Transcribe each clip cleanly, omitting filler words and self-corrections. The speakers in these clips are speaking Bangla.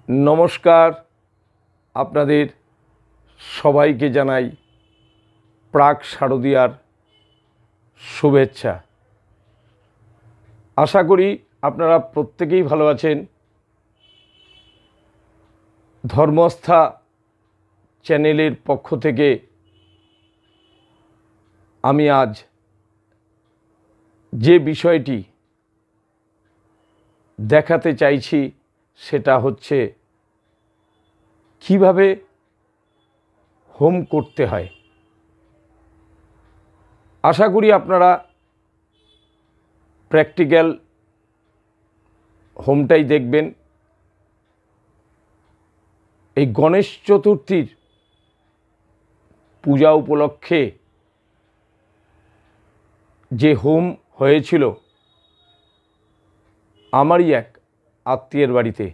नमस्कार आपनादेर सबाइके जानाई प्राक शारदियार शुभेच्छा। आशा करी आपनारा प्रत्येकेई भालो आछेन। धर्मस्था चैनेलेर पक्ष थेके आमी आज जे विषयटी देखाते चाइछि सेटा होच्छे किभाबे होम करते हैं। आशा करी आपनारा प्रैक्टिकल होमटाई देखबेन। এই गणेश चतुर्थीर पूजा उपलक्षे जे होम हयेछिलो आमारई एक आत्मीयेर बाड़ीते,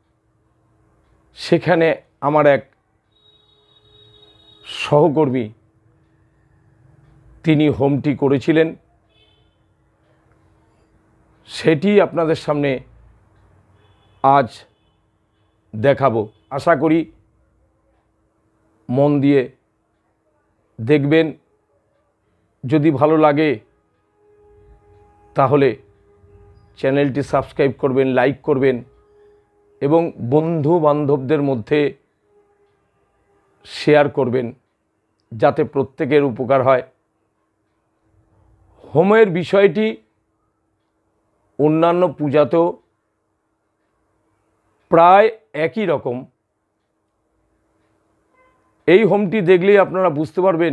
सेखाने आमार एक सहकर्मी तिनी होमटी करेछिलेन। सेटी आपनादेर सामने आज देखाबो। आशा करी मन दिए देखबेन। यदि भालो लागे ताहले चैनलटी सबस्क्राइब करबेन, लाइक करबेन एवं बंधु बान्धवदेर मध्य शेयर करबेन जाते प्रत्येकेर उपकार हय। होमेर विषयटी अन्यान्य पूजातेও प्राय একই রকম। এই হোমটি দেখলেই আপনারা বুঝতে পারবেন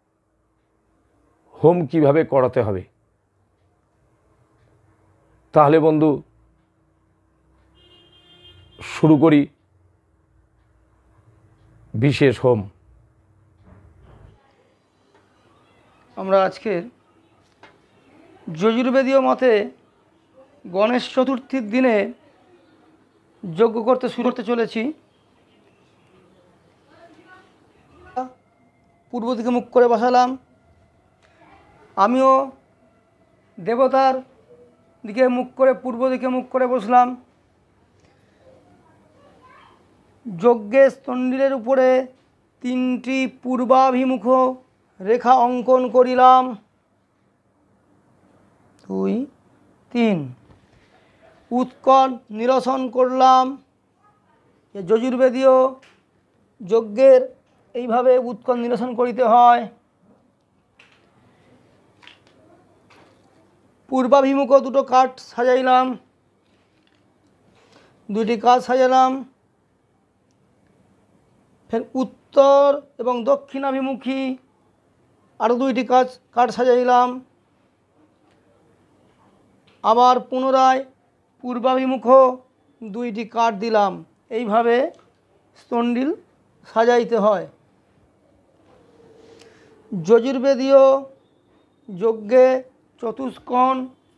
হোম কিভাবে করাতে হবে। তাহলে বন্ধু শুরু করি বিশেষ হোম। আমরা আজকের যজুর্বেদীয় মতে গণেশ চতুর্থীর দিনে যজ্ঞ করতে শুরু করতে চলেছি। পূর্ব দিকে মুখ করে বসালাম। আমিও দেবতার দিকে মুখ করে পূর্ব দিকে মুখ করে বসলাম। যজ্ঞের স্তন্ডিলের উপরে 3টি পূর্বাভিমুখ রেখা অঙ্কন করিলাম। 2, 3 উৎকট নিরসন করলাম। যজুর্বেদীয় যজ্ঞের এইভাবে উৎকট নিরসন করিতে হয়। পূর্বাভিমুখ 2টো কাঠ সাজাইলাম, 2টি কাঠ সাজালাম। ফের উত্তর এবং দক্ষিণাভিমুখী আরও 2টি কাঠ সাজাইলাম। আবার পুনরায় পূর্বাভিমুখ 2টি কাঠ দিলাম। এইভাবে স্তন্ডিল সাজাইতে হয়। যজুর্বেদীয় যজ্ঞে চতুষ্কোণ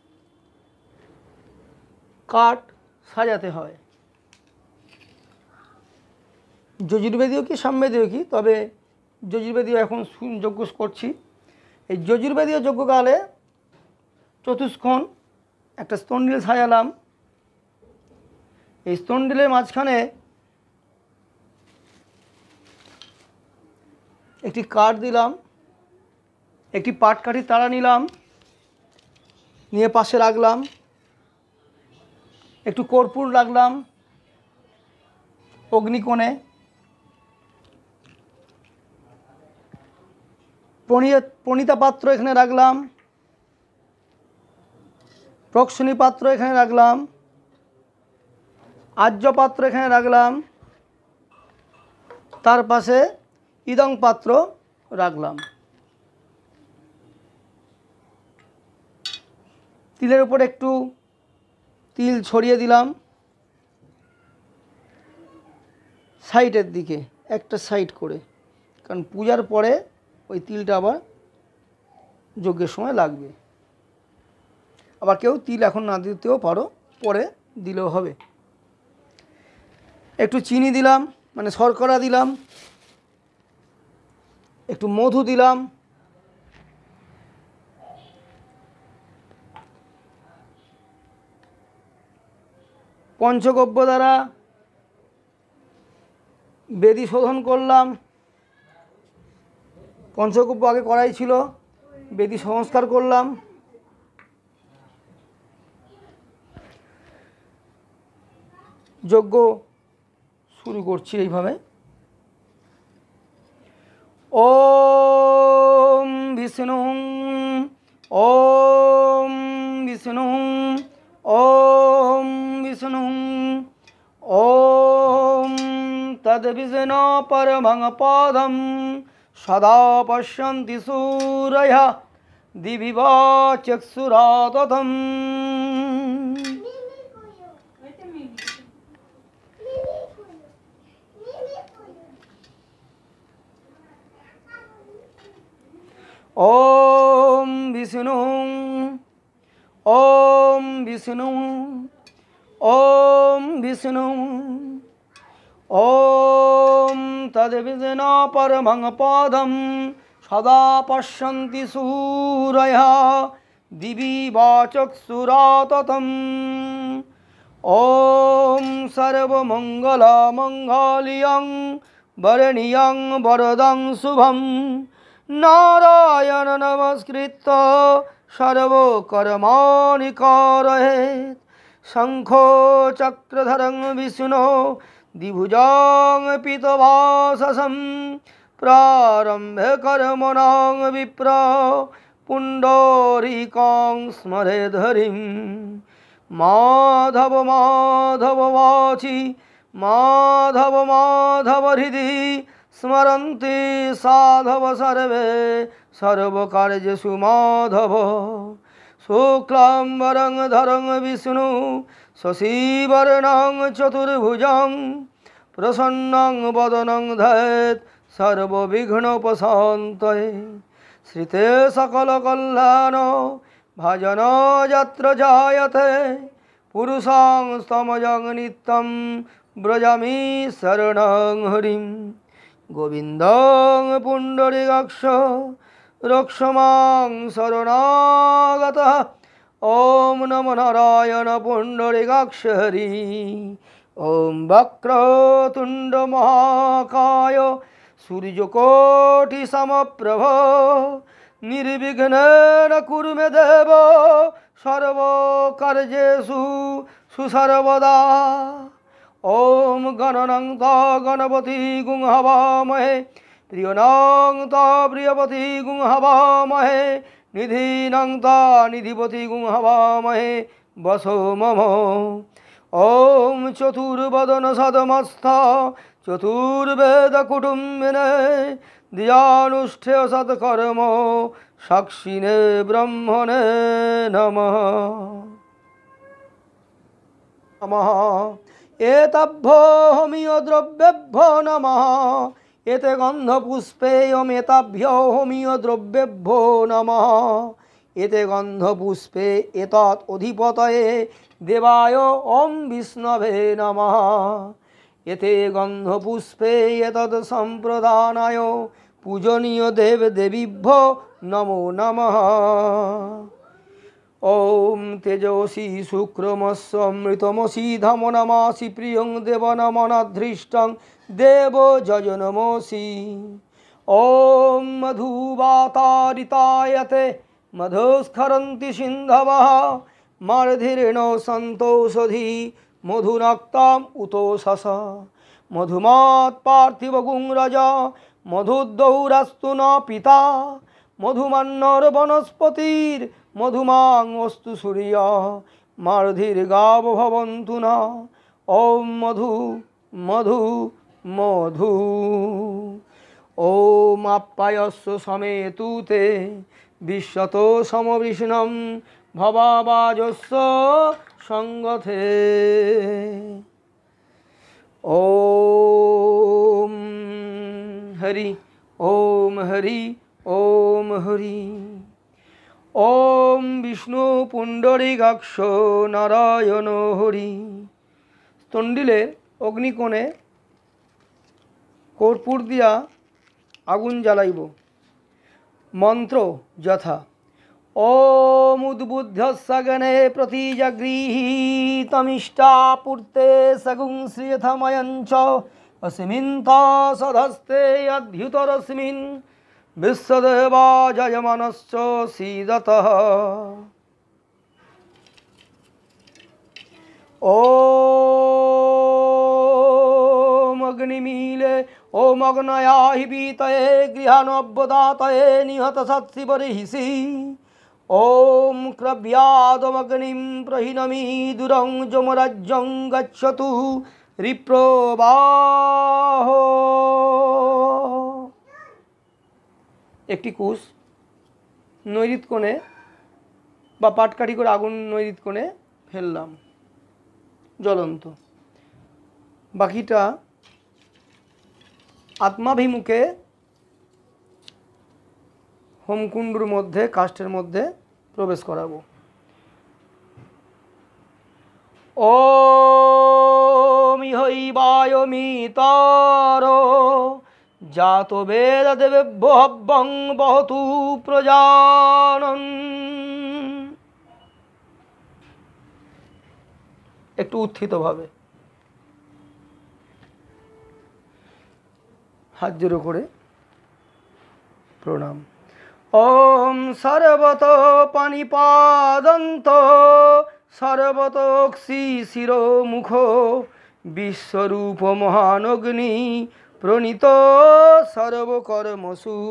কাঠ সাজাতে হয়। যজুর্বেদীয় কি সামবেদীয় কি, তবে যজুর্বেদীয় এখন যজ্ঞ করছি। এই যজুর্বেদীয় যজ্ঞকালে চতুষ্কোণ একটা স্তন্ডিল সাজালাম। এই স্তন্ডিলের মাঝখানে একটি কাঠ দিলাম, একটি পাটকাঠি তাড়া নিলাম, নিয়ে পাশে রাখলাম। একটু কর্পূর রাখলাম অগ্নিকোণে। প্রণিতা পাত্র এখানে রাখলাম, প্রক্ষণী পাত্র এখানে রাখলাম, আজ্য পাত্র এখানে রাখলাম, তার পাশে ইদং পাত্র রাখলাম। তিলের উপর একটু তিল ছড়িয়ে দিলাম সাইডের দিকে, একটা সাইড করে, কারণ পূজার পরে ওই তিলটা আবার যজ্ঞের সময় লাগবে। আবার কেউ তিল এখন না দিতেও পারো, পরে দিলেও হবে। একটু চিনি দিলাম, মানে শর্করা দিলাম, একটু মধু দিলাম, পঞ্চগব্য দ্বারা বেদি শোধন করলাম, পঞ্চকব্য আগে করাই ছিল, বেদি সংস্কার করলাম। যজ্ঞ শুরু করছি এইভাবে। ওম বিষ্ণু ওম বিষ্ণু ওম বিষ্ণু ওম তদ্বিষ্ণু পরমং পদম সদা পশ্যন্তি সূরয়ঃ দিবি वा চক্ষুরাততম। ओम विष्णु ओम विष्णु ओम विष्णु ओम तद्विष्णु परमं पदं सदा पश्यन्ति सूरयः दिवि वा चक्षुराततम्। ओम सर्वमंगलमंगल्यं वरणीयं वरदं शुभं नारायण नमस्कृत्य सर्वकर्माणि कारयेत्। शंखो चक्रधरं विष्णो द्विभुजं पीतवाससं प्रारम्भे कर्मणां विप्र पुण्डरीकं स्मरेद् हरिं। माधव माधव वाचि माधव माधव हृदि स्मरन्ति साधव सर्वे सर्वकार्येषु माधव। शुक्लाम्बरं धरं विष्णु शशिवर्णं चतुर्भुजं प्रसन्नं वदनं ध्यायेत् सर्वविघ्नोपशान्तये। श्रिते सकलकल्याण भजन यत्र जायते पुरुषं स्तमयं नित्यं व्रजामि शरणं हरिं। गोविन्दं पुण्डरीकाक्ष रक्षमां शरणागतः। ॐ नमो नारायण पुण्डरीकाक्ष हरि। ॐ वक्रतुण्ड महाकाय सूर्यकोटिसमप्रभ निर्विघ्नेन कुरु मे देव सर्वकार्येषु सुसर्वदा। ओम गणनां गणपति गुं हवामहे प्रियनां प्रियपति गुं हवामहे निधिनां निधिपति गुं हवामहे वसो मम। ओम चतुर्वदन सदमस्थ चतुर्वेद कुटुम्बिने दियानुष्ठेय सत्कर्म साक्षिणे ब्रह्मणे नमः। नमः एतभ्यो होमियो द्रव्येभ्यो नमः। एते गन्धपुष्पेयमेताभ्यो होमियो द्रव्येभ्यो नमः। एते गन्धपुष्पे एतत् अधिपतये देवाय ओम विष्णवे नमः। एते गन्धपुष्पे एतत् सम्प्रदानाय पूजनीय देव देवीभ्यो नमो नमः। ओम तेजोसी शुक्रमस्मृतमसी धमनमासी प्रियं देवनमनाधृष्टं देवो जजनमोसी। ओम मधुवातारितायते मधुस्खरन्ति सिन्धवः मार्धिरेणो सन्तोषधि मधुनक्ताम् उतोषस। मधुमात् पार्थिवगुं रजा मधुद्दौरस्तु न पिता मधुमन्नर वनस्पतिर मधुमांस्तु सूर्य मार्धिर्गाव भवन्तु न। ओम मधु मधु मधु। ओम आप्यायस्व समेतु ते विश्वतो समविष्णं भवावाजस्व संगते। ओम हरि ओम हरि ओम हरि। ओम विष्णु पुंडरीकाक्ष नारायण हरि। स्तंडिले अग्निकोणे कर्पूर दिया आगुन জ্বালাইব। मंत्र यथा ओम उद्बुद्धस्सगने प्रतिजगृहीतमिष्टापूर्ते सगुं श्रियथमयञ्च अस्मिन् सधस्ते अद्युतरस्मिन् विश्वदेवा जयमानश्च सीदतः। ॐ अग्निमीले ॐ अग्नयाहि वीतये गृहानव्यदातये निहतसत्शिवरिषि। ॐ क्रव्यादमग्निं प्रहिनमि दूरं यमराज्यं गच्छतु रिप्रोबाहो। একটি কুশ নৈরিত কোণে বা পাটকাঠি করে আগুন নৈরিত কোণে ফেললাম জ্বলন্ত, বাকিটা আত্মাভিমুখে হোমকুণ্ডুর মধ্যে কাষ্ঠের মধ্যে প্রবেশ করাবো। ওম ইহৈবায়মিতর জাত বেদ দেবেভ্যো হব্বং বহতু প্রজানন। একটু উত্থিতভাবে হাত জোড়ো করে প্রণাম। ওম সর্বত পানিপাদন্ত সর্বত অক্ষি শিরো মুখ বিশ্বরূপ মহানগ্নি প্রণীত সর্বকর্মসু।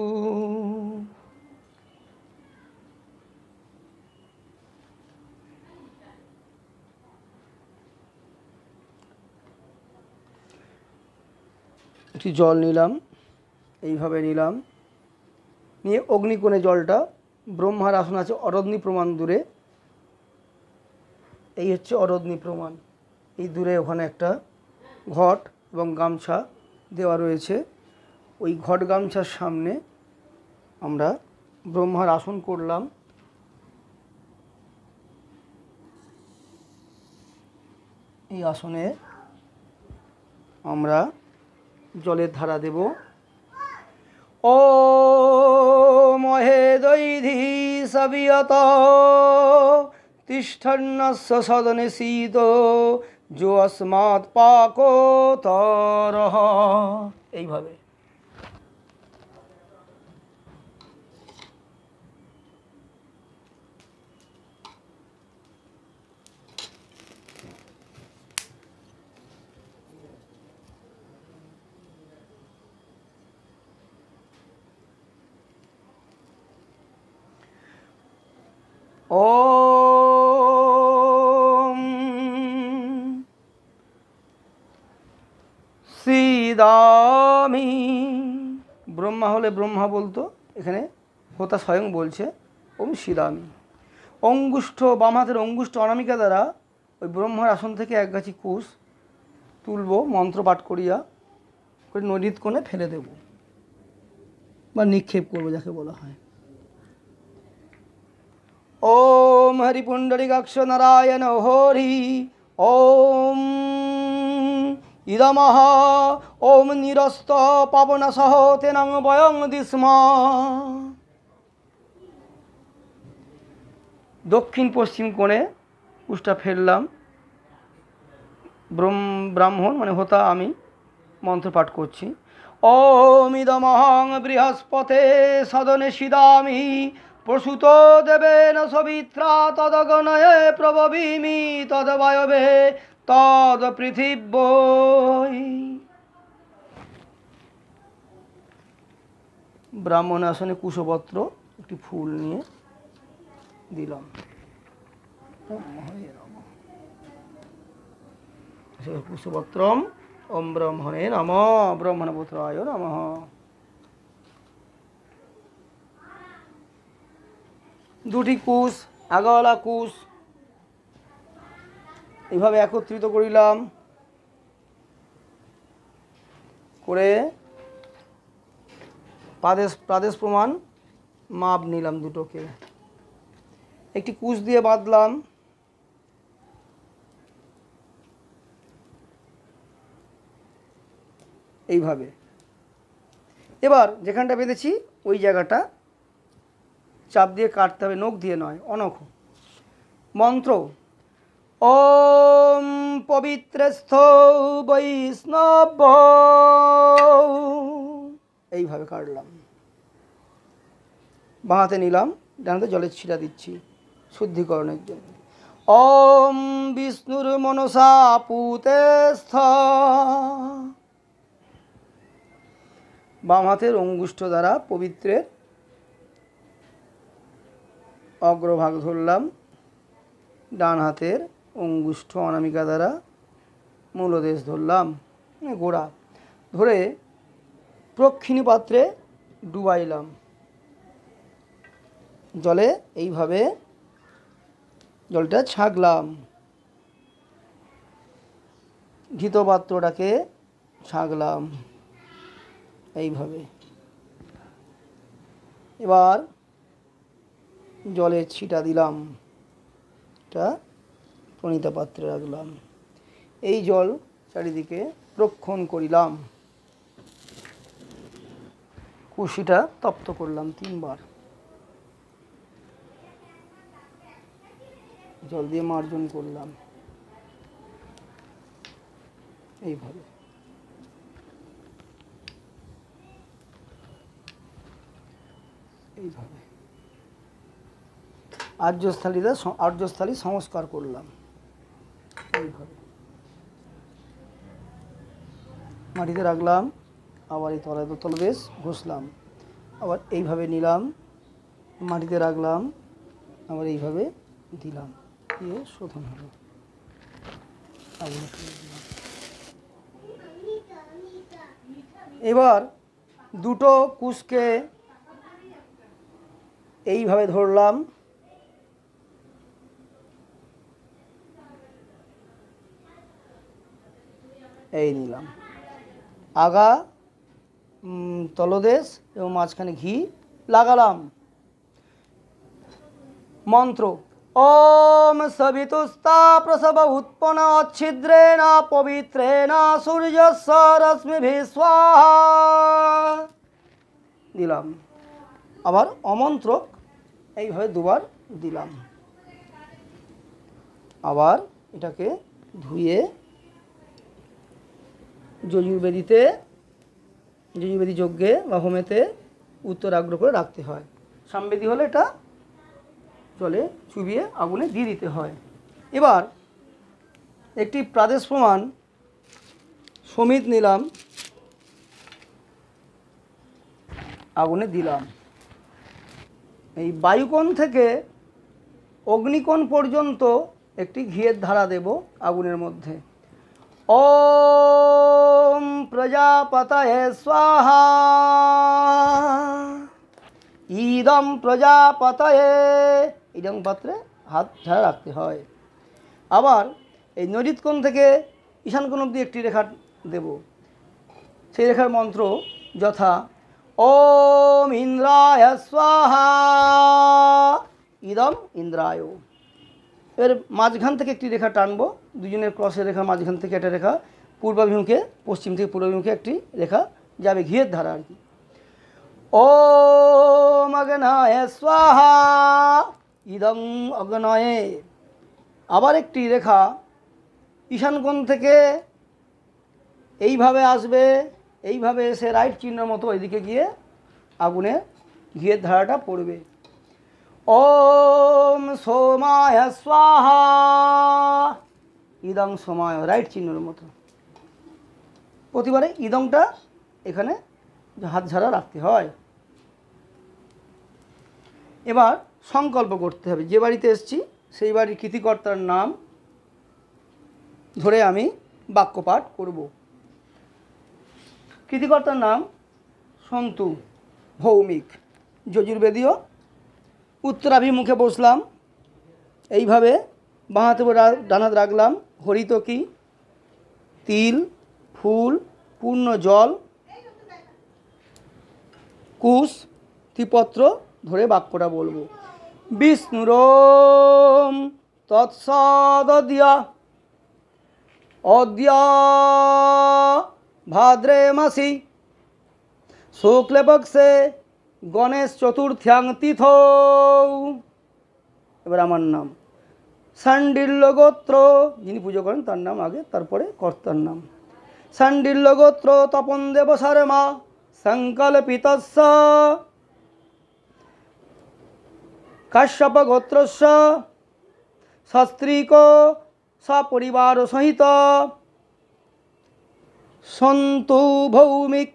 একটি জল নিলাম, এইভাবে নিলাম, নিয়ে অগ্নিকোণে জলটা, ব্রহ্মার আসন আছে অরধ্নি প্রমাণ দূরে, এই হচ্ছে অরধ্নি প্রমাণ। এই দূরে ওখানে একটা ঘট এবং গামছা দেওয়া রয়েছে। ওই ঘট গামছার সামনে আমরা ব্রহ্মার আসন করলাম। এই আসনে আমরা জলের ধারা দেব। ও মহে দৈধি সবিয়ত তিষ্ঠন্নস্য সদনে শীত যো अस्मात् পাকোতরঃ। এইভাবে ওম সিদামি। ব্রহ্মা হলে ব্রহ্মা বলতো, এখানে হোতা স্বয়ং বলছে ওম সিদামি। অঙ্গুষ্ঠ, বাম হাতের অঙ্গুষ্ঠ অনামিকা দ্বারা ওই ব্রহ্মার আসন থেকে এক গাছি কুশ তুলব, মন্ত্র পাঠ করিয়া করে নৈরিত কোণে ফেলে দেব বা নিক্ষেপ করবো যাকে বলা হয়। ওম হরি পুণ্ডরীকাক্ষ নারায়ণ হরি। ওম ইদমহ ওম নিরস্ত পাবন সহ তেনাং বয়ং দিস্মা। দক্ষিণ পশ্চিম কোণে কুশটা ফেললাম, ব্রাহ্মণ মানে হোতা আমি মন্ত্র পাঠ করছি। ওম ইদমহং বৃহস্পতে সদনে সিদামি প্রসূত দেবেন সবিত্রা তদগণয়ে প্রববিমি তদবায়বে তদ পৃথিব্যৈ। ব্রাহ্মণ আসনে কুশপত্র একটি ফুল নিয়ে দিলাম। কুশপত্রম ওম ব্রহ্মণে নমঃ ব্রহ্মণপুত্রায় নমঃ। দুটি কুশ, আগাওয়ালা কুশ এইভাবে একত্রিত করিলাম, করে প্রাদেশ প্রমাণ মাপ নিলাম দুটোকে, একটি কুশ দিয়ে বাঁধলাম। এইভাবে এবার যেখানটা বেঁধেছি ওই জায়গাটা চাপ দিয়ে কাটতে হবে, নখ দিয়ে নয়, অনখ। মন্ত্র ওম পবিত্রস্থ বৈষ্ণব, এইভাবে কাটলাম। বাঁ হাতে নিলাম, ডান হাতে জলের ছিটা দিচ্ছি শুদ্ধিকরণের জন্য। ওম বিষ্ণুর মনসা পুতেস্থ, বাম হাতের অঙ্গুষ্ঠ দ্বারা পবিত্রের অগ্রভাগ ধরলাম, ডান হাতের অঙ্গুষ্ঠ অনামিকা দ্বারা মূলদেশ ধরলাম, গোড়া ধরে প্রক্ষিণী পাত্রে ডুবাইলাম জলে, এইভাবে জলটা ছাঁকলাম। ঘৃত পাত্রটাকে ছাঁকলাম এইভাবে। এবার জলের ছিটা দিলাম, এটা প্রণীতা পাত্রে রাখলাম। এই জল চারিদিকে প্রক্ষণ করিলাম। কুশিটা তপ্ত করলাম 3 বার, জল দিয়ে মার্জন করলাম এইভাবে। এইভাবে আর্যস্থালী সংস্কার করলাম এইভাবে। মাটিতে রাখলাম, আবার এই তলদেশ ঘষলাম, আবার এইভাবে নিলাম, মাটিতে রাখলাম, আবার এইভাবে দিলাম, দিয়ে শোধন হলো। এবার দুটো কুশকে এইভাবে ধরলাম, এই নিলাম, আগা তলদেশ এবং মাঝখানে ঘি লাগালাম। মন্ত্র ওম সবিতুস্তা প্রসব উৎপন্ন অচ্ছিদ্রেণ পবিত্রেণ সূর্যস্য রশ্মিভিঃ স্বাহা দিলাম। আবার অমন্ত্রক এইভাবে 2 বার দিলাম। আবার এটাকে ধুয়ে যজুর্বেদী যজ্ঞে বা হোমেতে উত্তরাগ্র করে রাখতে হয়। সামবেদী হলে এটা জলে চুবিয়ে আগুনে দিয়ে দিতে হয়। এবার একটি প্রাদেশ প্রমাণ সমিত নিলাম, আগুনে দিলাম। এই বায়ুকোণ থেকে অগ্নিকোণ পর্যন্ত একটি ঘিয়ের ধারা দেব আগুনের মধ্যে। ওম প্রজাপতয়ে স্বাহা, ইদম প্রজাপতয়ে, ইদম পাত্রে হাত ঝাড়া রাখতে হয়। আবার এই নৈঋত কোণ থেকে ঈশান কোণ অবধি একটি রেখা দেব। সেই রেখার মন্ত্র যথা ওম ইন্দ্রায় স্বাহা, ইদম ইন্দ্রায়। এর মাঝখান থেকে একটি রেখা টানবো, দুজনের ক্রসের রেখা, মাঝখান থেকে একটা রেখা পূর্বাভিমুখে, পশ্চিম থেকে পূর্বাভিমুখে একটি রেখা যাবে, ঘিয়ের ধারা আর কি। ওম অগ্নয়ে স্বাহা, ইদং অগ্নয়ে। আবার একটি রেখা ঈশান কোণ থেকে এইভাবে আসবে, এইভাবে এসে রাইট চিহ্নের মতো এদিকে গিয়ে আগুনে ঘিয়ের ধারাটা পড়বে। ওম সোমায় স্বাহা, ইদং সোমায়, রাইট চিহ্নের মতো। প্রতিবারে ইদংটা এখানে হাত ঝাড়া রাখতে হয়। এবার সংকল্প করতে হবে। যে বাড়িতে এসেছি সেই বাড়ির কৃতিকর্তার নাম ধরে আমি বাক্যপাঠ করব। কৃতিকর্তার নাম সন্তু ভৌমিক, যজুর্বেদীয়। উত্তরাভিমুখে বসলাম, এইভাবে বাঁ হাতে ডান হাত রাখলাম। হরিতকি, তিল, ফুল, পূর্ণ জল, কুশ, ত্রিপত্র ধরে বাক্যটা বলবো। বিষ্ণুরোম তৎসদদ্য অদ্য ভাদ্রে মাসি শুক্লপক্ষে গণেশ চতুর্থ্যাং তিথৌ। এবার আমার নাম শাণ্ডিল্য গোত্র, যিনি পুজো করেন তার নাম আগে, তারপরে কর্তার নাম। শাণ্ডিল্য গোত্র তপন দেব শর্মা সংকল্পিতস্য কাশ্যপ গোত্রস্য সস্ত্রীক সপরিবার সহিত সন্তু ভৌমিক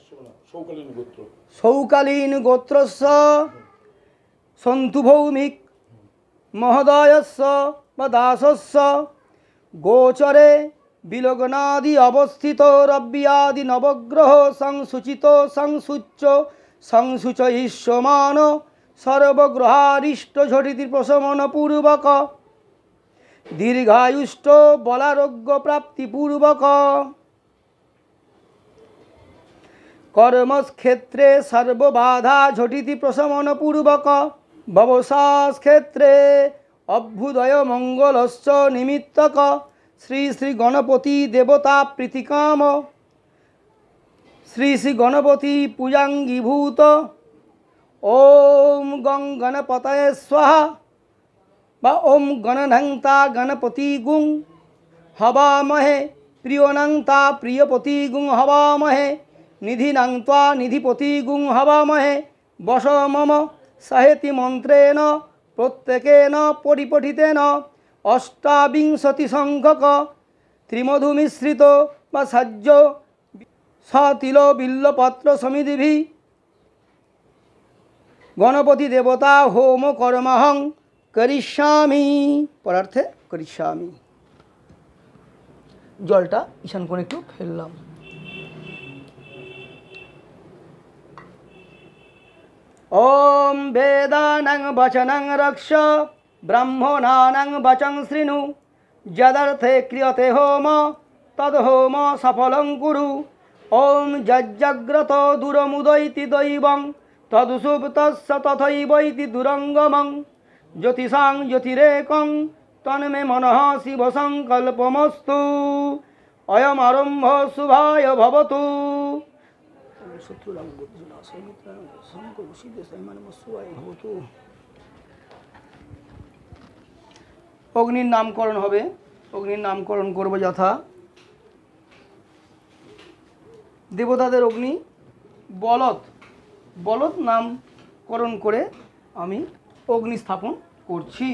শৌকালীন গোত্রস্য সন্তু ভৌমিক মহোদয়স্য বা দাসস্য গোচরে বিলগ্নাদি অবস্থিত রব্যাদি নবগ্রহ সংসূচিত সংসূচ্য সংসূচয়িষ্যমান সর্বগ্রহারিষ্ট ঝটিতি প্রশমন পূর্বক দীর্ঘায়ুষ্ট বলারোগ্য প্রাপ্তি পূর্বক কর্মক্ষেত্রে সর্ববাধা ঝটিতি প্রশমন পূর্বক ব্যবসাস ক্ষেত্রে অভ্যুদয় মঙ্গলস্য নিমিত্তক শ্রী শ্রী গণপতি দেবতা প্রীতিকাম শ্রী শ্রী গণপতি পূজাঙ্গীভূত ওম গং গণপতয়ে স্বাহা বা ওম গণনংতা গণপতি গুং হবামহে প্রিয়নংতা প্রিয়পতি গুং হবামহে নিধিনংত্বা নিধিপতি গুং হবামহে বশ মম সাহেতি মন্ত্রেণ প্রত্যেকেন পরিপঠিতেন অষ্টাবিংশতি সংখ্যক ত্রিমধুমিশ্রিত বা সাজ্য সতিল বিল্লপত্র সমিধিভি গণপতি দেবতা হোম কর্মহং করিষ্যামি, পরার্থে করিষ্যামি। জলটা ঈশান কোণে একটু ফেললাম। ওম বেদানাং বচনং রক্ষ ব্রাহ্মণানাং বচং শৃণু যদর্থে ক্রিয়তে হোম তদ হোম সফলং কুরু। ওম যজ্জাগ্রত দূরমুদৈতি দৈবং তদুসুপ্তস্য তথৈবৈতি দুরঙ্গমং জ্যোতিষাং জ্যোতিরেকং তন্মে মনঃ শিব সংকল্পমস্তু। অয়ম আরম্ভ শুভায় ভবতু। অগ্নির নামকরণ হবে। অগ্নির নামকরণ করব যথা দেবতাদের অগ্নি বলদ, বলদ নামকরণ করে আমি অগ্নি স্থাপন করছি।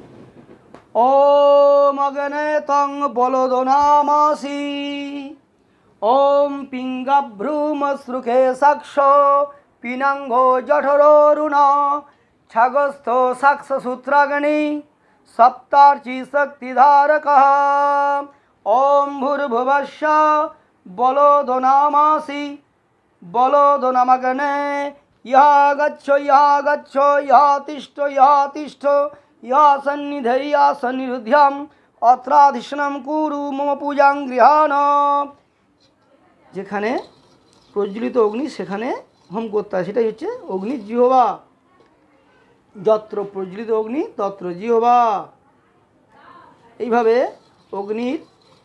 ওম অগ্নে তং বলদ নামাসি ওম পিঙ্গাভ্রূমশ্রুখে সাক্ষ পিনাঙ্গ জঠরোরুণ ছাগস্থ সাক্ষসূত্রাগ্নি সপ্তার্চি শক্তিধারক। ওম ভূর্ভুবস্য বলদ নামাসি বলদ নামগ্নে ইহা গচ্ছ ইহা গচ্ছ ইহা তিষ্ঠ ইহা তিষ্ঠ ইহা সন্নিধৈ ইহা সন্নিরুধ্যম অত্রাধিষ্ণম কুরু মম পূজাং গৃহাণ। যেখানে প্রজ্বলিত অগ্নি সেখানে হোম করতে হয়, সেটাই হচ্ছে অগ্নি জিহ্বা। যত্র প্রজ্বলিত অগ্নি তত্র জিহ্বা। এইভাবে অগ্নির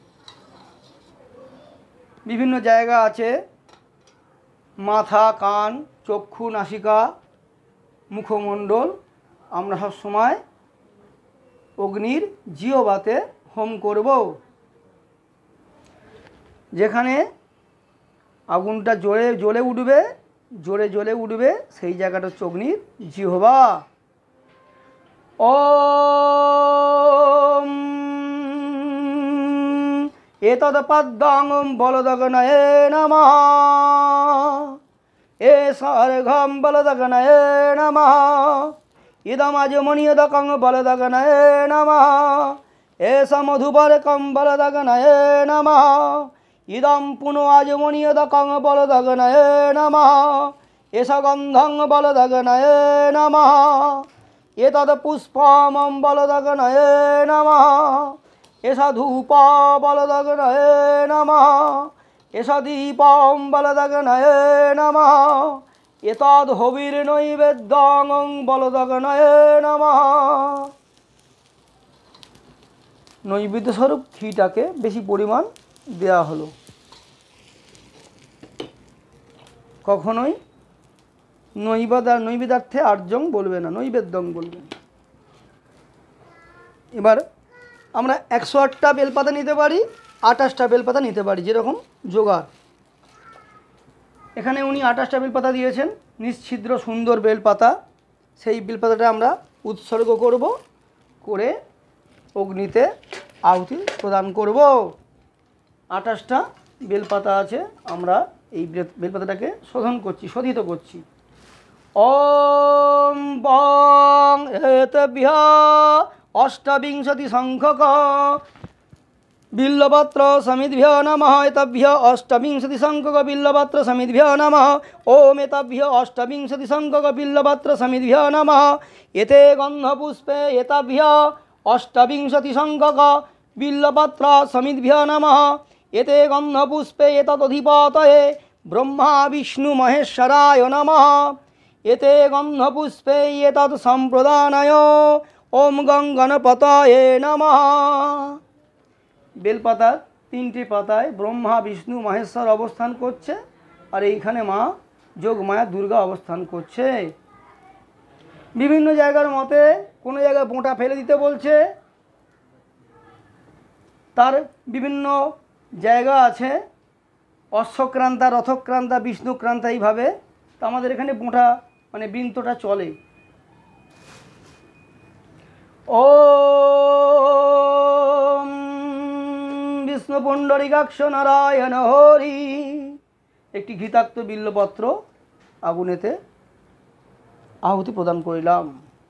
বিভিন্ন জায়গা আছে, মাথা, কান, চক্ষু, নাসিকা, মুখমণ্ডল। আমরা সব সময় অগ্নির জিহ্বাতে হোম করব। যেখানে আগুনটা জোরে জ্বলে উঠবে, জোরে জ্বলে উঠবে, সেই জায়গাটা হচ্ছে অগ্নির জিহ্বা। ওম এতৎপদ্মং বলদগ্নয়ে নমঃ এসর্ঘম বলদগ্নয়ে নমঃ ইদমাজমণিয়দকং বলদগ্নয়ে নমঃ এস মধুবরকং বলদগ্নয়ে নমঃ ইদম পুনো আজমণিয়দকং বলদগ্নয়ে নমঃ এস গন্ধং বলদগ্নয়ে নমঃ এতদ পুষ্পমং বলদগ্নয়ে নমঃ এস ধূপ বলদগ্নয়ে নমঃ এস দীপং বলদগ্নয়ে নমঃ এতদ হবির নৈবেদ্যং বলদগ্নয়ে নমঃ। নৈবেদ্য স্বরূপ ঘিটাকে বেশি পরিমাণ দেয়া হলো। কখনোই নৈবেদ্যার্থে আর্যং বলবে না, নৈবেদ্যং বলবেন। এবার আমরা 108টা বেলপাতা নিতে পারি, 28টা বেলপাতা নিতে পারি, যেরকম জোগাড়। এখানে উনি 28টা বেলপাতা দিয়েছেন, নিশ্ছিদ্র সুন্দর বেলপাতা। সেই বেলপাতাটা আমরা উৎসর্গ করব, করে অগ্নিতে আহুতি প্রদান করব। 28টা বেলপাতা আছে, আমরা এই বেলপাতাটাকে শোধিত করছি। ওম বং এতভ্য অষ্টবিংশতি সংখ্যক বিল্লপত্র সমিদ্ভ্য নমঃ। এতভ্য অষ্টবিংশতি সংখ্যক বিল্লপত্র সমিদ্ভ্য নমঃ। ওম এতভ্য অষ্টবিংশতি সংখ্যক বিল্লপত্র সমিদ্ভ্য নমঃ। এতে গন্ধপুষ্পে এতভ্য অষ্টবিংশতি সংখ্যক বিল্লপত্র সমিদ্ভ্য নমঃ। এতে গন্ধপুষ্পে এতদধিপতয়ে ব্রহ্মা বিষ্ণু মহেশ্বরায় নমঃ। এতে গন্ধপুষ্পে এতৎ সম্প্রদানায় ওম গং গণপতয়ে নমঃ। বেলপাতার 3টি পাতায় ব্রহ্মা বিষ্ণু মহেশ্বর অবস্থান করছে, আর এইখানে মা যোগমায়া দুর্গা অবস্থান করছে। বিভিন্ন জায়গার মতে কোনো জায়গায় বোঁটা ফেলে দিতে বলছে, তার বিভিন্ন জায়গা আছে, অশ্বক্রান্তা, রথক্রান্তা, বিষ্ণুক্রান্তা, এইভাবে। তো আমাদের এখানে বোঁটা মানে বৃন্তটা চলে। ওম বিষ্ণু পুণ্ডরীকাক্ষ নারায়ণ হরি। একটি ঘৃতাক্ত বিল্লপত্র আগুনেতে আহুতি প্রদান করিলাম।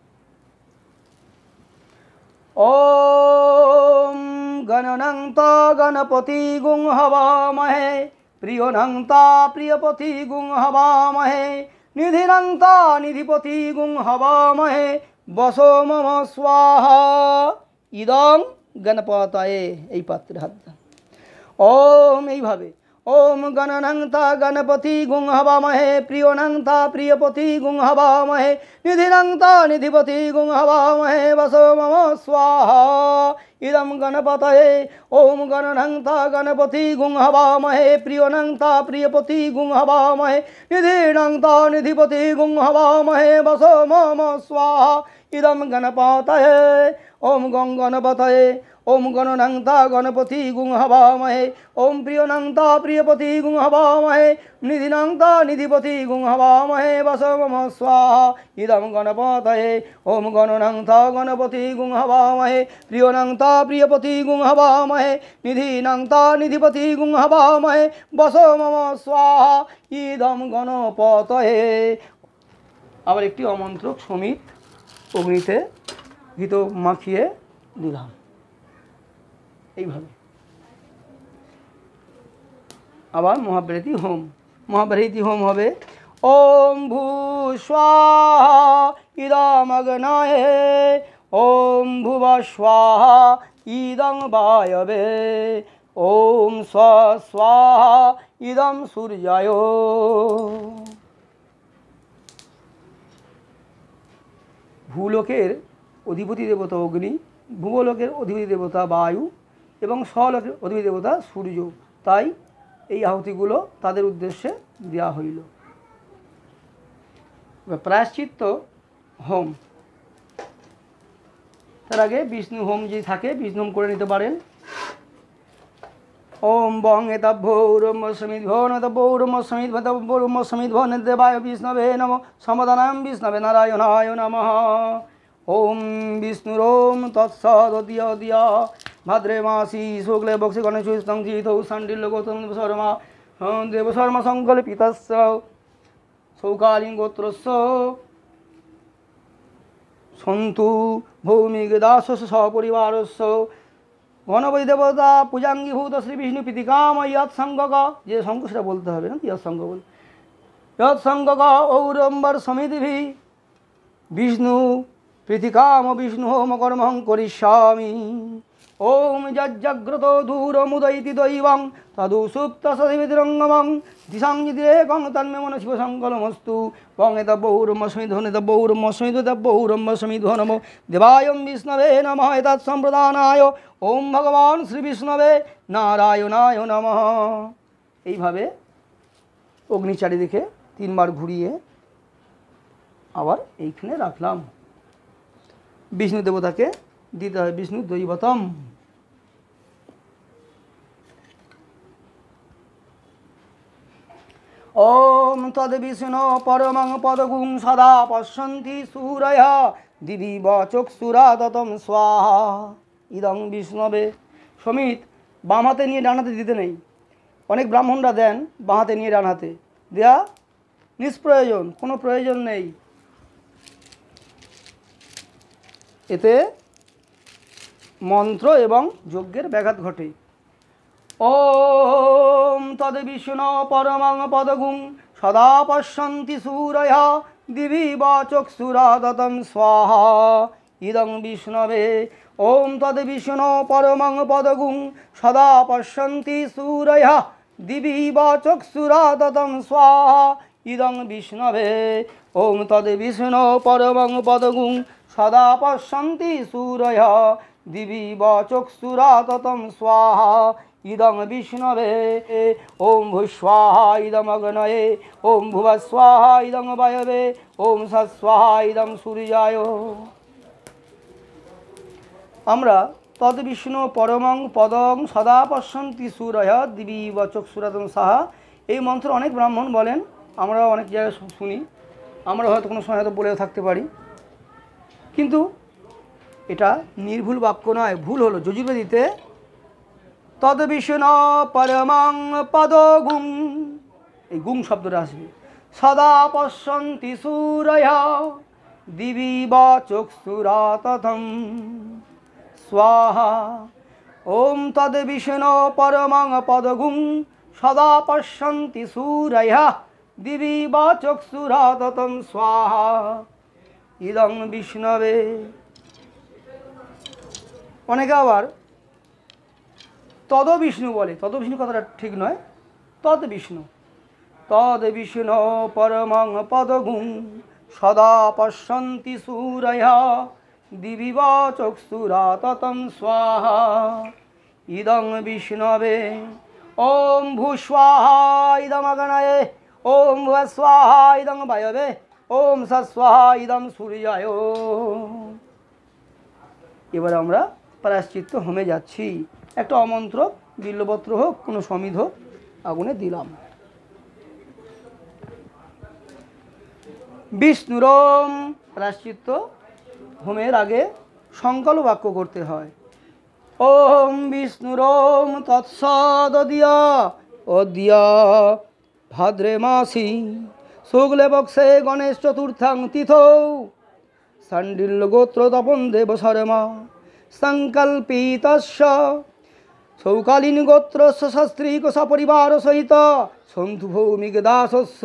ওম গণনন্ত গণপতি গুং হবামহে, প্রিয়নন্ত প্রিয়পতি গুং হবামহে, নিধিনন্ত নিধিপতি গুং হবামহে, বসো মম স্বাহা ইদং গণপতয়ে। এই পাত্রে হাত দাও। ওম এইভাবে ওম গণনংতা গণপতি গুং হবামহে, প্রিয়নংতা প্রিয়পতি গুং হবামহে, নিধিনংতা নিধিপতি গুং হবামহে, বসো মম স্বাহা ইদং গণপতয়ে। ওম গণনংতা গণপতি গুং হবামহে, প্রিয়নংতা প্রিয়পতি গুং হবামহে, নিধিনংতা নিধিপতি গুং হবামহে, বসো মম স্বাহা ইদং গণপতয়ে। ওম গং গণপতয়ে। ওম গণনংতা গণপতি গুং হবামহে, ওম প্রিয়নংতা প্রিয়পতি গুং হবামহে, নিধিনংতা নিধিপতি গুং হবামহে, বসো মম স্বাহা ইদং গণপতয়ে। ওম গণনংতা গণপতি গুং হবামহে, প্রিয়নংতা প্রিয়পতি গুং হবামহে, নিধিনংতা নিধিপতি গুং হবামহে, বসো মম স্বাহা ইদং গণপতয়ে। আবার একটি অমন্ত্রক সমিত অগ্নিতে ঘৃত মাখিয়ে দিলাম, এইভাবে। আবার মহাব্রতী হোম। মহাব্রতী হোম হবে ওম ভূ স্বাহা ইদমগ্নয়ে, ওম ভুব স্বাহা ইদং বায়বে, ওম স্ব স্বাহা ইদং সূর্যায়। ভূলোকের অধিপতি দেবতা অগ্নি, ভূবলোকের অধিপতি দেবতা বায়ু এবং স্বলোকের অধিপতি দেবতা সূর্য। তাই এই আহুতিগুলো তাদের উদ্দেশ্যে দেওয়া হইল। প্রায়শ্চিত্ত হোম, তার আগে বিষ্ণু হোম যে থাকে বিষ্ণু হোম করে নিতে পারেন। ওম বং এতভ্যৌরম সমিদ্ভো নতভৌরম সমিদ্ভৌরম সমিদ্ভো দেবায় বিষ্ণবে নম সমদানাম বিষ্ণবে নারায়ণায় নমঃ। ওম বিষ্ণুরোম তৎসদিয়া ভাদ্রে মাসি শুক্লে বক্ষে গণেশং জিতৌ সাণ্ডিল্য গৌতম শর্মা দেবশর্মা সংকল্পিতস্য সৌকালীন গোত্রস্য সন্তু ভৌমিক দাসস্য সপরিবারস্য গণপতি দেবতা পূজাঙ্গীভূত শ্রী বিষ্ণু প্রীতিকাম ইয়ৎ সংগক। যে সংঘ সেটা বলতে হবে না, ইয়ৎ সংঘ বল। ইয়ৎ সংগক ঔরম্বর সমিতিভি বিষ্ণু প্রীতিকাম বিষ্ণু হোম কর্মং করিষ্যামি। ওম যজ্জাগ্রত দূরমুদৈতি দৈবং তদু সুপ্ত সদিবিরঙ্গমং দিশাঙ্গিতিরেকং তন্মে মন শিব সংকলমস্তু। বং এতব্যৌরম্ব সমিধো নেতব্যৌরম্ব সমিধো তব্যৌরম্ব সমিধো নমো দেবায়ং বিষ্ণবে নমঃ। এতৎ সম্প্রদানায় ওম ভগবান শ্রী বিষ্ণবে নারায়ণায় নমঃ। এইভাবে অগ্নি চারিদিকে 3 বার ঘুরিয়ে আবার এইখানে রাখলাম। বিষ্ণু দেবতাকে দিতে হয় বিষ্ণু দৈবতম। ওম তদ বিষ্ণু পরমং পদগুং সদা পশ্যন্তি সূরয় দিবি চক্ষুরাদতম স্বাহা ইদং বিষ্ণবে। সমিত বাম হাতে নিয়ে ডান হাতে দিতে নেই। অনেক ব্রাহ্মণরা দেন বাঁ হাতে নিয়ে ডান হাতে, দেয়া নিষ্প্রয়োজন, কোনো প্রয়োজন নেই। এতে মন্ত্র এবং যজ্ঞের ব্যাঘাত ঘটে। ওম তদ বিষ্ণু পরমং পদগুং সদা পশ্যন্তি সূরয় দিবি চক্ষুরাদতম স্বাহা ইদং বিষ্ণবে। ওম তদ বিষ্ণু পরমং পদগুং সদা পশ্যন্তি সূরয় দিবি চক্ষুরাদতম স্বাহা ইদং বিষ্ণবে। ওম তদ বিষ্ণু পরমং পদগুং সদা পশ্যন্তি সূরয় দিবি চক্ষুরাদতম স্বাহা ইদং বিষ্ণবে। ওম ভূস্বাহা ইদম অগ্নয়ে ওম ভুবস্বাহা ইদং বায়বে ওম সৎস্বাহা ইদং সূর্যায়। আমরা তদ বিষ্ণু পরমং পদং সদা পশ্যন্তি সূরয় দিবি চক্ষুরাদতম স্বাহা, এই মন্ত্র অনেক ব্রাহ্মণ বলেন, আমরা অনেক জায়গায় শুনি, আমরা হয়তো কোনো সময় হয়তো বলেও থাকতে পারি, কিন্তু এটা নির্ভুল বাক্য নয়, ভুল হলো। যজুর্বেদীতে তদ বিষ্ণু পরমং পদগুং, এই গুং শব্দটা আসবে, সদা পশ্যন্তি সূরয় দিবি চক্ষুরাদতম স্বাহা। ওম তদ বিষ্ণু পরমং পদগুং সদা পশ্যন্তি সূরয় দিবি চক্ষুরাদতম স্বাহা ইদং বিষ্ণবে। অনেকে আবার তদ বিষ্ণু বলে, তদ বিষ্ণু কথাটা ঠিক নয়, তদ বিষ্ণু। তদ বিষ্ণু পরমং পদগুং সদা পশ্যন্তি সূরয় দিবি চক্ষুরাদতম স্বাহা ইদং বিষ্ণবে। ওম ভূস্বাহা ইদম অগ্নয়ে ওম ভুবস্বাহা ইদং বায়বে ওম সৎস্বাহা ইদং সূর্যায়। এবার আমরা প্রায়শ্চিত্ত হোমে যাচ্ছি। একটা অমন্ত্র বিল্লপত্র হোক, কোনো সমিধ হোক, আগুনে দিলাম। বিষ্ণুরম, প্রায়শ্চিত্ত হোমের আগে সংকল্প বাক্য করতে হয়। ওম বিষ্ণুরম তৎসদীয় অদ্য ভাদ্রে মাসি শুক্লে পক্ষে গণেশ চতুর্থাং তিথৌ শাণ্ডিল্য গোত্র তপন দেব শর্মা সংকল্পিতস্য সৌকালীন গোত্রস্য শাস্ত্রীক সপরিবার সহিত সন্তু ভৌমিক দাসস্য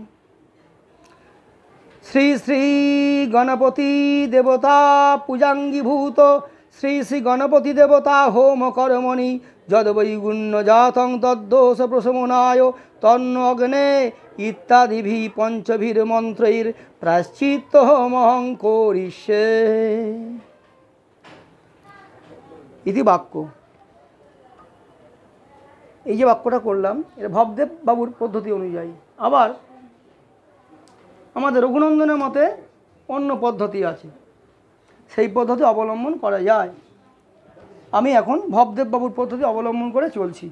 শ্রী শ্রী গণপতি দেবতা পূজাঙ্গীভূত শ্রী শ্রী গণপতি দেবতা হোম কর্মণি যদ্বৈগুণ্য জাতং তদ্দোষ প্রশমনায় তন্ন অগ্নে ইত্যাদিভি পঞ্চভীর মন্ত্রৈর প্রায়শ্চিত্ত হোমহং করিষ্যে। ইতি বাক্য। এই যে বাক্যটা করলাম এটা ভবদেব বাবুর পদ্ধতি অনুযায়ী। আবার আমাদের রঘুনন্দনের মতে অন্য পদ্ধতি আছে, সেই পদ্ধতি অবলম্বন করা যায়। আমি এখন ভবদেব বাবুর পদ্ধতি অবলম্বন করে চলছি।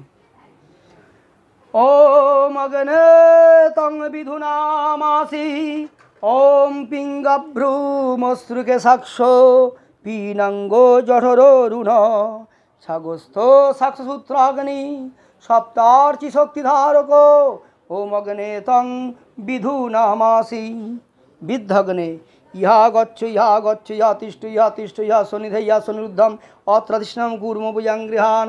ওম অগ্নে তং বিধুনামাসি ওম পিঙ্গভ্রূমশ্রুকে সাক্ষ পীনাঙ্গ জঠরুণ সাগস্থ সাক্ষসূত্রাগ্নি সপ্তার্চি শক্তিধারক ওম অগ্নে তং বিধুনামাসি বিদ্ধগ্নে ইহা গচ্ছ ইহা তিষ্ঠ ইহা সনিধে ইহা সনিরুদ্ধম অত্রাধিষ্ণাম কুর্ম ভুজাঙ্গৃহাণ।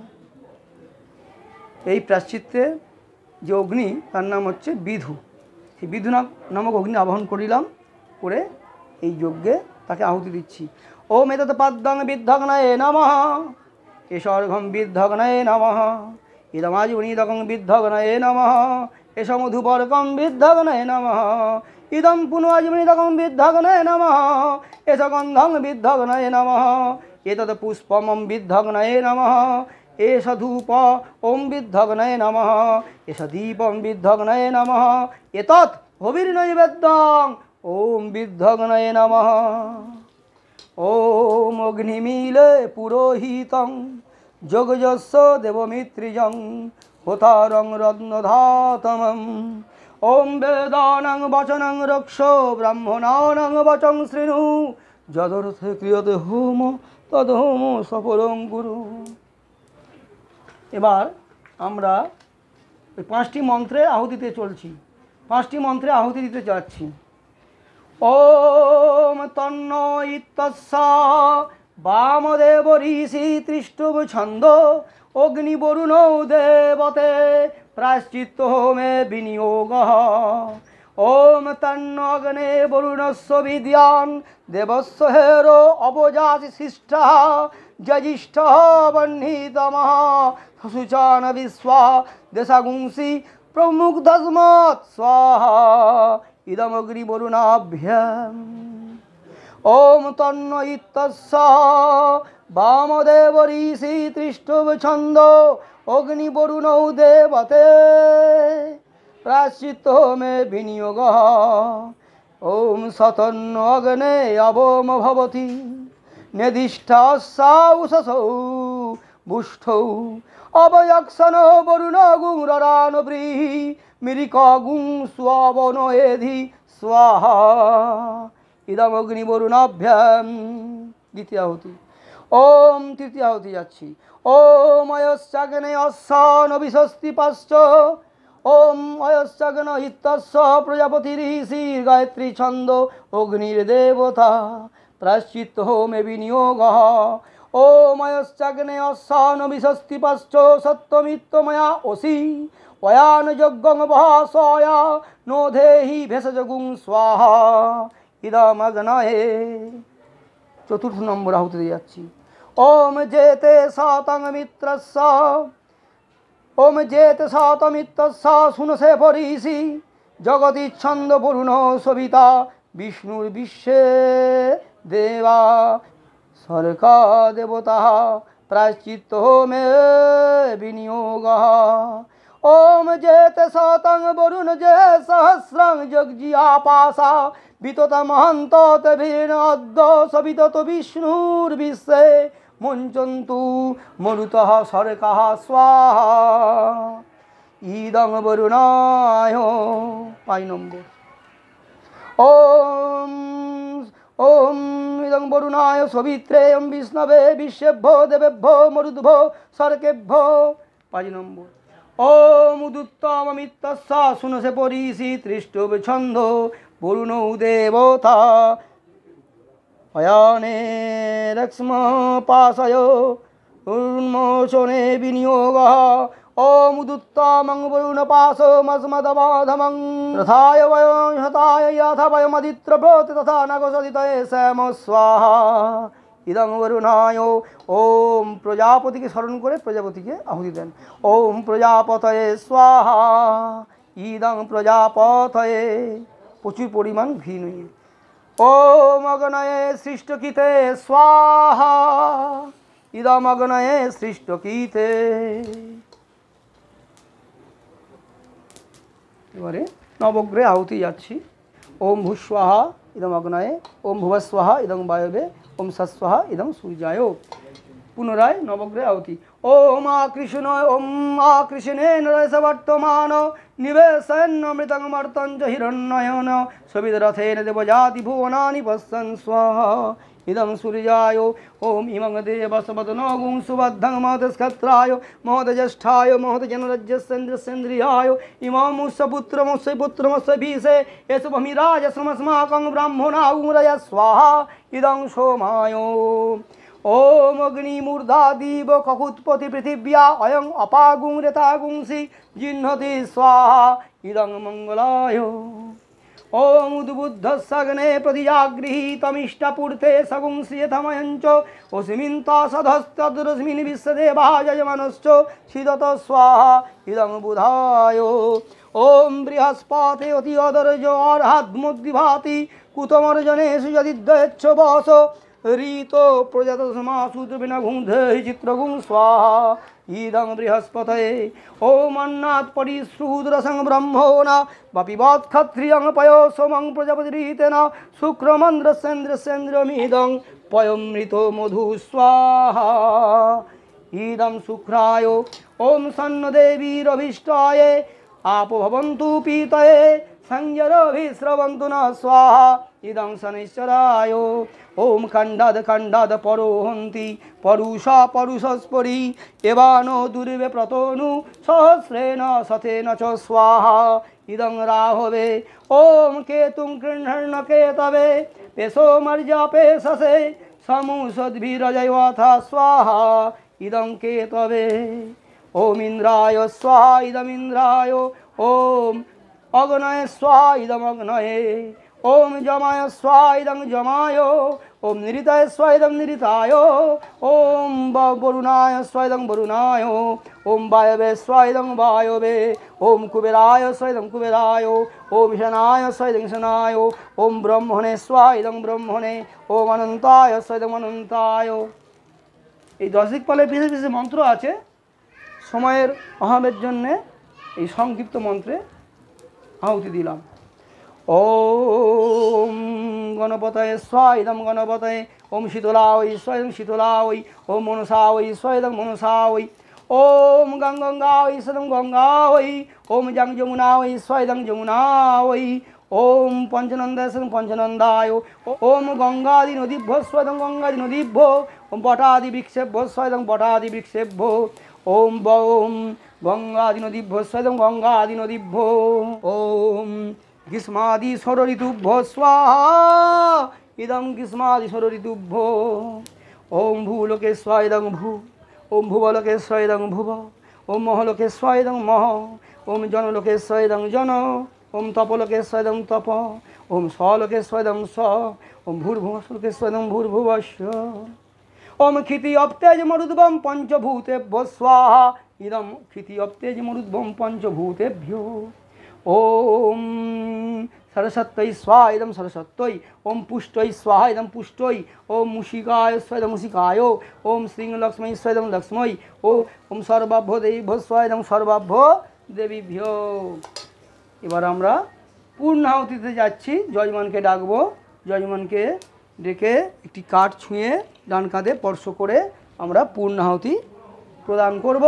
এই প্রায়শ্চিত্তে যে অগ্নি তার নাম হচ্ছে বিধু। এই বিধু নামক অগ্নি আবাহন করিলাম, করে এই যজ্ঞে তাকে আহুতি দিচ্ছি। ওম এতৎ পাদ্যং বিদ্ধগ্নয়ে নমঃ এষর্ঘম বিদ্ধগ্নয়ে নমঃ ইদমাজিবনীদকং বিদ্ধগ্নয়ে নমঃ এষ মধুপর্কং বিদ্ধগ্নয়ে নমঃ ইদম পুনঃআজিবনীদকং বিদ্ধগ্নয়ে নমঃ এষ গন্ধং বিদ্ধগ্নয়ে নমঃ এতৎ পুষ্পমং বিদ্ধগ্নয়ে নমঃ এষ ধূপ ওম বিদ্ধগ্নয়ে নমঃ এষ দীপং বিদ্ধগ্নয়ে নমঃ এতৎ হবির্নৈবেদ্যং ওম বিদ্ধগ্নয়ে নমঃ। ওম অগ্নিমিলে পুরোহিতং যোগযস্য দেবমিত্রিজং হোতারং রত্নধাতমম ওম বেদানাং বচনং রক্ষ ব্রাহ্মণানাং বচং শৃণু যদর্থে ক্রিয়তে হোম তদ হোম সফলং গুরু। এবার আমরা ওই 5টি মন্ত্রে আহুতিতে চলছি, 5টি মন্ত্রে আহুতি দিতে যাচ্ছি। ওম তন্ন ইত্যস্য বামদেব ঋষি তৃষ্টুব ছন্দ অগ্নি বরুণ দেবতে প্রায়শ্চিত্ত হোমে বিনিয়োগ। ওম তন্ন অগ্নে বরুণস্য বিদ্যান দেবস্য হেরো অবজাসি শিষ্টা যজিষ্ঠ বহ্নিতমঃ শুচান বিশ্বা দেশাগুংসি প্রমুগ্ধস্মাৎ স্বাহা ইদমগ্নি বরুণাভ্যাম। ওম তন্ন ইত্যস্য বামদেব ঋষি তৃষ্টুব ছন্দ অগ্নি বরুণ দেবতে প্রায়শ্চিত্ত হোমে বিনিয়োগ। ওম সতন্ন অগ্নে অবোম ভবতি নিদিষ্টাসাউষসৌ বুষ্ঠৌ অবয়ক্ষণ বরুণ গুংরান ব্রীহি মিরিক গুং স্ববন এধি স্বাহা ইদমগ্নি বরুণাভ্যাম। দ্বিতীয় আহুতি। ওম তৃতীয় আহুতি যাচ্ছি। ওম অয়শ্চাগ্নে অস্যান বিশস্তি পাশ্চ ওম অয়শ্চাগ্ন ইত্যস্য প্রজাপতি ঋষির গায়ত্রী ছন্দ অগ্নির দেবতা প্রায়শ্চিত্ত হোমে বিনিয়োগ। ওম অয়শ্চাগ্নে অস্যান বিশস্তি পাশ্চ সত্যমিত্তময়া অসি অয়ান যজ্ঞং ভাসয়া নো দেহি ভেষজ গুং স্বাহা ইদমগ্নয়ে। চতুর্থ নম্বর আহুতি যাচ্ছি। ওম জেতে শতং মিত্রস্য ওম জেতে শতমিত্রস্য শুনসে পরিষি জগতি ছন্দ বরুণ সবিতা বিষ্ণুর বিশ্বে দেবা সরকা দেবতা প্রায়শ্চিত্ত হোমে বিনিয়োগ। ওম জেতে শতং বরুণ যে সহস্রং যজ্ঞিয়াপাসা বিতত মহন্ত বীর অদ্য সবিতত বিষ্ণুর বিশ্বে মুঞ্চন্তু মরুতঃ সরকাঃ স্বাহা ইদং বরুণায়। 5 নম্বর। ওম ওম ইদং বরুণায় সবিত্রে ওম বিষ্ণবে বিশ্বেভ্যো দেবেভ্যো মরুদ্ভো সরকেভ্যো। 5 নম্বর। ওম উদুত্তমমিত্যস্য শুনসে পরিষি তৃষ্টুব ছন্দ বরুণ দেবতা অয়ানে রক্ষ্ম পাশয় উন্মোচনে বিনিয়োগ। ওম উদুত্তমং বরুণ পাশমস্মদবাধমং রথায় বয়ং হতায় যথা বয়মদিত্র ব্রত তথা নগসদিতয়ে শ্যাম স্বাহা ইদং বরুণায়। ওম প্রজাপতিকে স্মরণ করে প্রজাপতিকে আহুতি দেন। ওম প্রজাপতয়ে স্বাহা ইদং প্রজাপতয়ে প্রচুর পরিমাণ ঘি নিয়ে। ওম অগ্নয়ে সৃষ্টকীতে স্বাহা ইদম অগ্নয়ে সৃষ্টকীতে। এবারে নবগ্রহে আহুতি যাচ্ছি। ওম ভূস্বাহা ইদম অগ্নয়ে ওম ভুবস্বাহা ইদং বায়বে ওম সস্বাহা ইদং সূর্যায়। পুনরায় নবগ্রহে আহুতি। ওম আকৃষ্ণেন রস বর্তমান নিবেশন্নমৃতং মর্তঞ্চ হিরণ্যয়ন সবিদরথেন দেবজাতি ভুবনানি পশ্যন স্বাহা ইদং সূর্যায়। ওম ইমং দেবসবদনো গুং সুবদ্ধং মহতস্ক্ষত্রায় মহতজ্যেষ্ঠায় মহতজনরজ্যস্যেন্দ্রস্যেন্দ্রিয়ায় ইমমুস্য পুত্রমস্য পুত্রমস্য ভীষে এষুভমিরাজসমস্মাকং ব্রাহ্মণা উমরয় স্বাহা ইদং সোমায়। ওম অগ্নিমূর্ধাদিব ককুৎপতি পৃথিব্যা অয়ং অপাগুং রেতাগুংসি জিহ্নতি স্বাহা ইদং মঙ্গলায়। ওম উদ্বুদ্ধস্যগ্নে প্রতিজাগৃহীতমিষ্টপূর্তে সগুংসি যথময়ঞ্চ অস্মিন্তা সধস্তদ্রশ্মিন বিশ্বদেবা যজমানশ্চ ছিদত স্বাহা ইদং বুধায়। ওম বৃহস্পতে অতি অদর্য অর্হাদ্মুদ্দিভাতি কুতমর্জনেষু যদিদ্বয়চ্ছ বস ঋতো প্রজাত সমাসূত্র বিনা ঘুংধে চিত্রগুং স্বাহা ইদং বৃহস্পতয়ে ওম অন্নাৎ পরিশ্রুদ্রসং ব্রহ্মণা বাপিবাৎ ক্ষত্রিয়ং পয় সোমং প্রজাপতিরিতেন শুক্রমন্দ্রসেন্দ্রসেন্দ্রমিদং পয়মৃত মধু স্বাহা ইদং শুক্রায় ওম সন্নদেবীরভীষ্টায় আপো ভবন্তু পীতয়ে संजरभिस्रवन्तु न स्वाहा इदं शनैश्चराय ओम खण्डाद खण्डाद परोहन्ति परुषा परुषस्परि एवानो दुर्वे प्रतोनु सहस्रेण शतेन च स्वाहा इदं राहवे ओम केतुं कृह्णकेतवे पेशो मर्यापेशसे समुषद्भिरजयथा स्वाहा इदं केतवे ओम इंद्राय स्वाहा इदमिन्द्राय ओम अग्नये स्वाहा इदम अग्नये ओम जमाय स्वाहा इदं जमाय ओम निरिताय स्वाहा इदं निरिताय ओम वरुणाय स्वाहा इदं वरुणाय ओम वायवे स्वाहा इदं वायवे ओम कुबेराय स्वाहा इदं कुबेराय ओम शनाय स्वाहा इदं शनाय ओम ब्रह्मणे स्वाहा इदं ब्रह्मणे ओम अनंताय स्वाहा इदं अनंताय। এই 10 দিকপালের বিশেষ বিশেষ মন্ত্র আছে। সময়ের অভাবের জন্যে এই সংক্ষিপ্ত মন্ত্রে আহুতি দিলাম। ओम गणपतये स्वाहा इदं गणपतये ओम शीतलावै स्वाहा इदं शीतलावै ओम मनसावै स्वाहा इदं मनसावै ओम गंगावै स्वाहा इदं गंगावै ओम जमुनावै स्वाहा इदं जमुनावै ओम पंचनंदाय स्वाहा पंचनंदाय ओम गंगादि नदीभ्यो स्वाहा इदं गंगादि नदीभ्यो ओम बटादि वृक्षेभ्यो स्वाहा इदं बटादि वृक्षेभ्यो ओम गंगादि नदीभ्यो स्वाहा इदं गंगादि नदीभ्यो ओम ग्रीष्मादि षोड़ ऋतुभ्यो स्वाहा इदं ग्रीष्मादि षोड़ ऋतुभ्यो ओम भूलोके स्वाहा इदं भू ओम भुवलोके स्वाहा इदं भुव ओम महलोके स्वाहा इदं मह ओम जनलोके स्वाहा इदं जन ओम तपलोके स्वाहा इदं तप ओम स्वलोके स्वाहा इदं स्व ओम भूर्भुवस्लोके स्वाहा इदं भूर्भुवस्व ओम क्षिति अप्तेज मरुद्भं पंचभूतेभ्यो स्वाहा इदं क्षिति अप्तेज मरुद्भं पंचभूतेभ्यो ओम सरस्वत्यै स्वाहा इदं सरस्वत्यै ओम पुष्टयै स्वाहा इदं पुष्टयै ओम मुषिकाय स्वाहा इदं मुषिकाय ओम श्रीलक्ष्मी स्वाहा इदं लक्ष्मै ओम सर्वाभ्यो देवीभ्यो स्वाहा इदं सर्वाभ्यो देवीभ्यो। এবার আমরা পূর্ণাহুতিতে যাচ্ছি। যজমানকে ডাকবো। যজমানকে ডেকে একটি কাঠ ছুঁয়ে ডান কাঁধে স্পর্শ করে আমরা পূর্ণাহুতি প্রদান করব।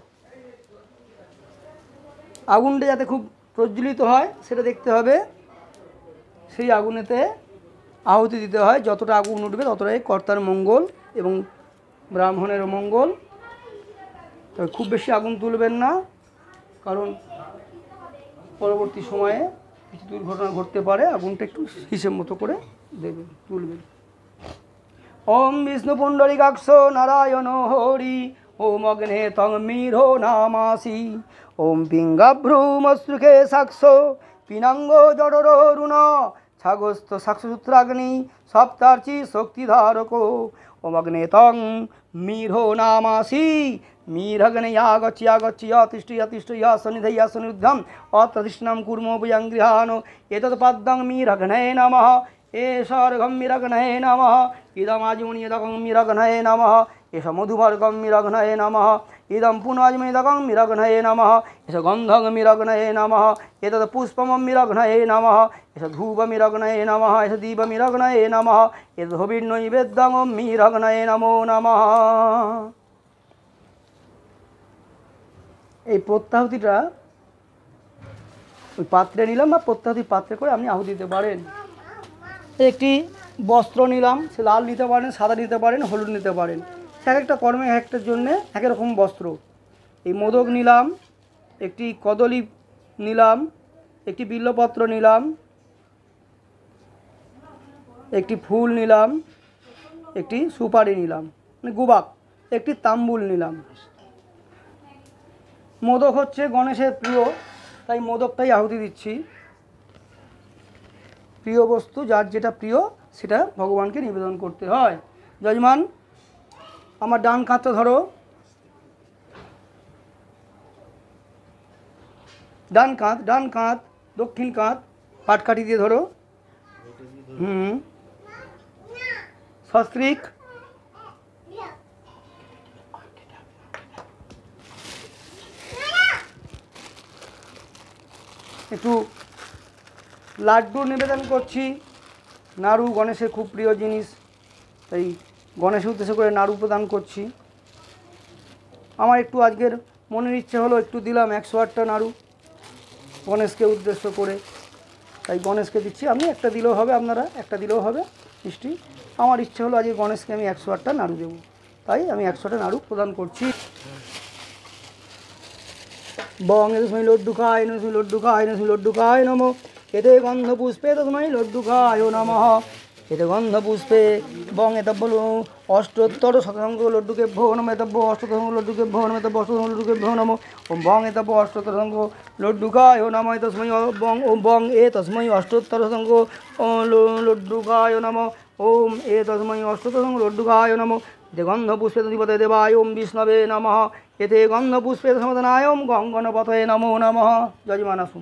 আগুনটা যাতে খুব প্রজ্বলিত হয় সেটা দেখতে হবে। সেই আগুনেতে আহুতি দিতে হয়। যতটা আগুন উঠবে ততটাই কর্তার মঙ্গল এবং ব্রাহ্মণেরও মঙ্গল। তবে খুব বেশি আগুন তুলবেন না, কারণ পরবর্তী সময়ে কিছু দুর্ঘটনা ঘটতে পারে। আগুনটা একটু হিসেব মতো করে দেবেন, তুলবেন। ওম বিষ্ণু পুণ্ডরীকাক্ষ নারায়ণ হরি ओम अग्ने तंग मीरो नामासी ओम पिंगाभ्रूमश्रुके साक्षो पिनांगो जडोरुण छागस्थ साक्षसूत्राग्नि सप्तार्ची शक्तिधारको ओम अग्ने तंग मीरो नामासी मीरग्ने यागच्छि यागच्छि यतिष्ठ यतिष्ठ सन्निधि सन्निध्यम अततिष्ठनं कुर्मो भुजङ्गृहानो एतत्पदं मीरग्ने नमः एषर्घं मीरग्ने नमः इदमाजमुनियदकं मीरग्ने नमः एष मधुवर्गं मीरग्नये नमः इदं पुनर्जमेदकं मीरग्नये नमः एष गन्धं मीरग्नये नमः एतत् पुष्पं मीरग्नये नमः एष धूपमीरग्नये नमः एष दीपमीरग्नये नमः एतत् हविर्नैवेद्यं मीरग्नये नमो नमः। এই প্রত্যাহুতিটা ওই পাত্রে নিলাম বা প্রত্যাহুতি পাত্রে করে আপনি আহুতি দিতে পারেন। একটি বস্ত্র নিলাম, সে লাল নিতে পারেন, সাদা নিতে পারেন, হলুদ নিতে পারেন। এক একটা কর্মে এক একটার জন্যে এক রকম বস্ত্র। এই মোদক নিলাম, একটি কদলী নিলাম, একটি বিল্লপত্র নিলাম, একটি ফুল নিলাম, একটি সুপারি নিলাম মানে গুবাক, একটি তাম্বুল নিলাম। মোদক হচ্ছে গণেশের প্রিয়, তাই মোদকটাই আহুতি দিচ্ছি। প্রিয় বস্তু যার যেটা প্রিয় সেটা ভগবানকে নিবেদন করতে হয়। যজমান আমার ডান কাঁধটা ধরো, ডান কাঁধ দক্ষিণ কাঁধ পাটকাঠি দিয়ে ধরো। সস্ত্রীক, একটু লাড্ডু নিবেদন করছি। নাড়ু গণেশের খুব প্রিয় জিনিস, তাই গণেশের উদ্দেশ্য করে নাড়ু প্রদান করছি। আমার একটু আজকের মনের ইচ্ছে হলো একটু দিলাম 108টা নাড়ু গণেশকে উদ্দেশ্য করে, তাই গণেশকে দিচ্ছি। আপনি একটা দিলেও হবে, আপনারা একটা দিলেও হবে মিষ্টি। আমার ইচ্ছে হলো আজকে গণেশকে আমি 108টা নাড়ু দেবো, তাই আমি 100টা নাড়ু প্রদান করছি। বং তস্मै লড্ডুকায় তস্मै লড্ডুকায় তস্मै লড্ডুকায় নমঃ। এতে গন্ধপুষ্পে তস্मै লড্ডুকায় নমঃ। এতে গন্ধপুষ্পে বং এতব্য অষ্টোত্তর শতাংশ লড্ডুকে ভো নম এতব্য অষ্টোত্তর লড্ডুকে ভো নম এতব্য অষ্টোত্তর লড্ডুকে ভো নম। ওম বং এতব্য অষ্টোত্তর শতাংশ লড্ডুকায় নম তস্मै বং ওম বং এ তস্मै অষ্টোত্তর শতাংশ লড্ডুকায় নম। ওম এ তস্मै অষ্টোত্তর শতাংশ লড্ডুকায় নম। এতে গন্ধপুষ্পে তদিপতে দেবায় ওম বিষ্ণবে নমঃ। এতে গন্ধপুষ্পে সমাধানায় ওম গঙ্গনপতয়ে নমো নমঃ। যজমান আসুন।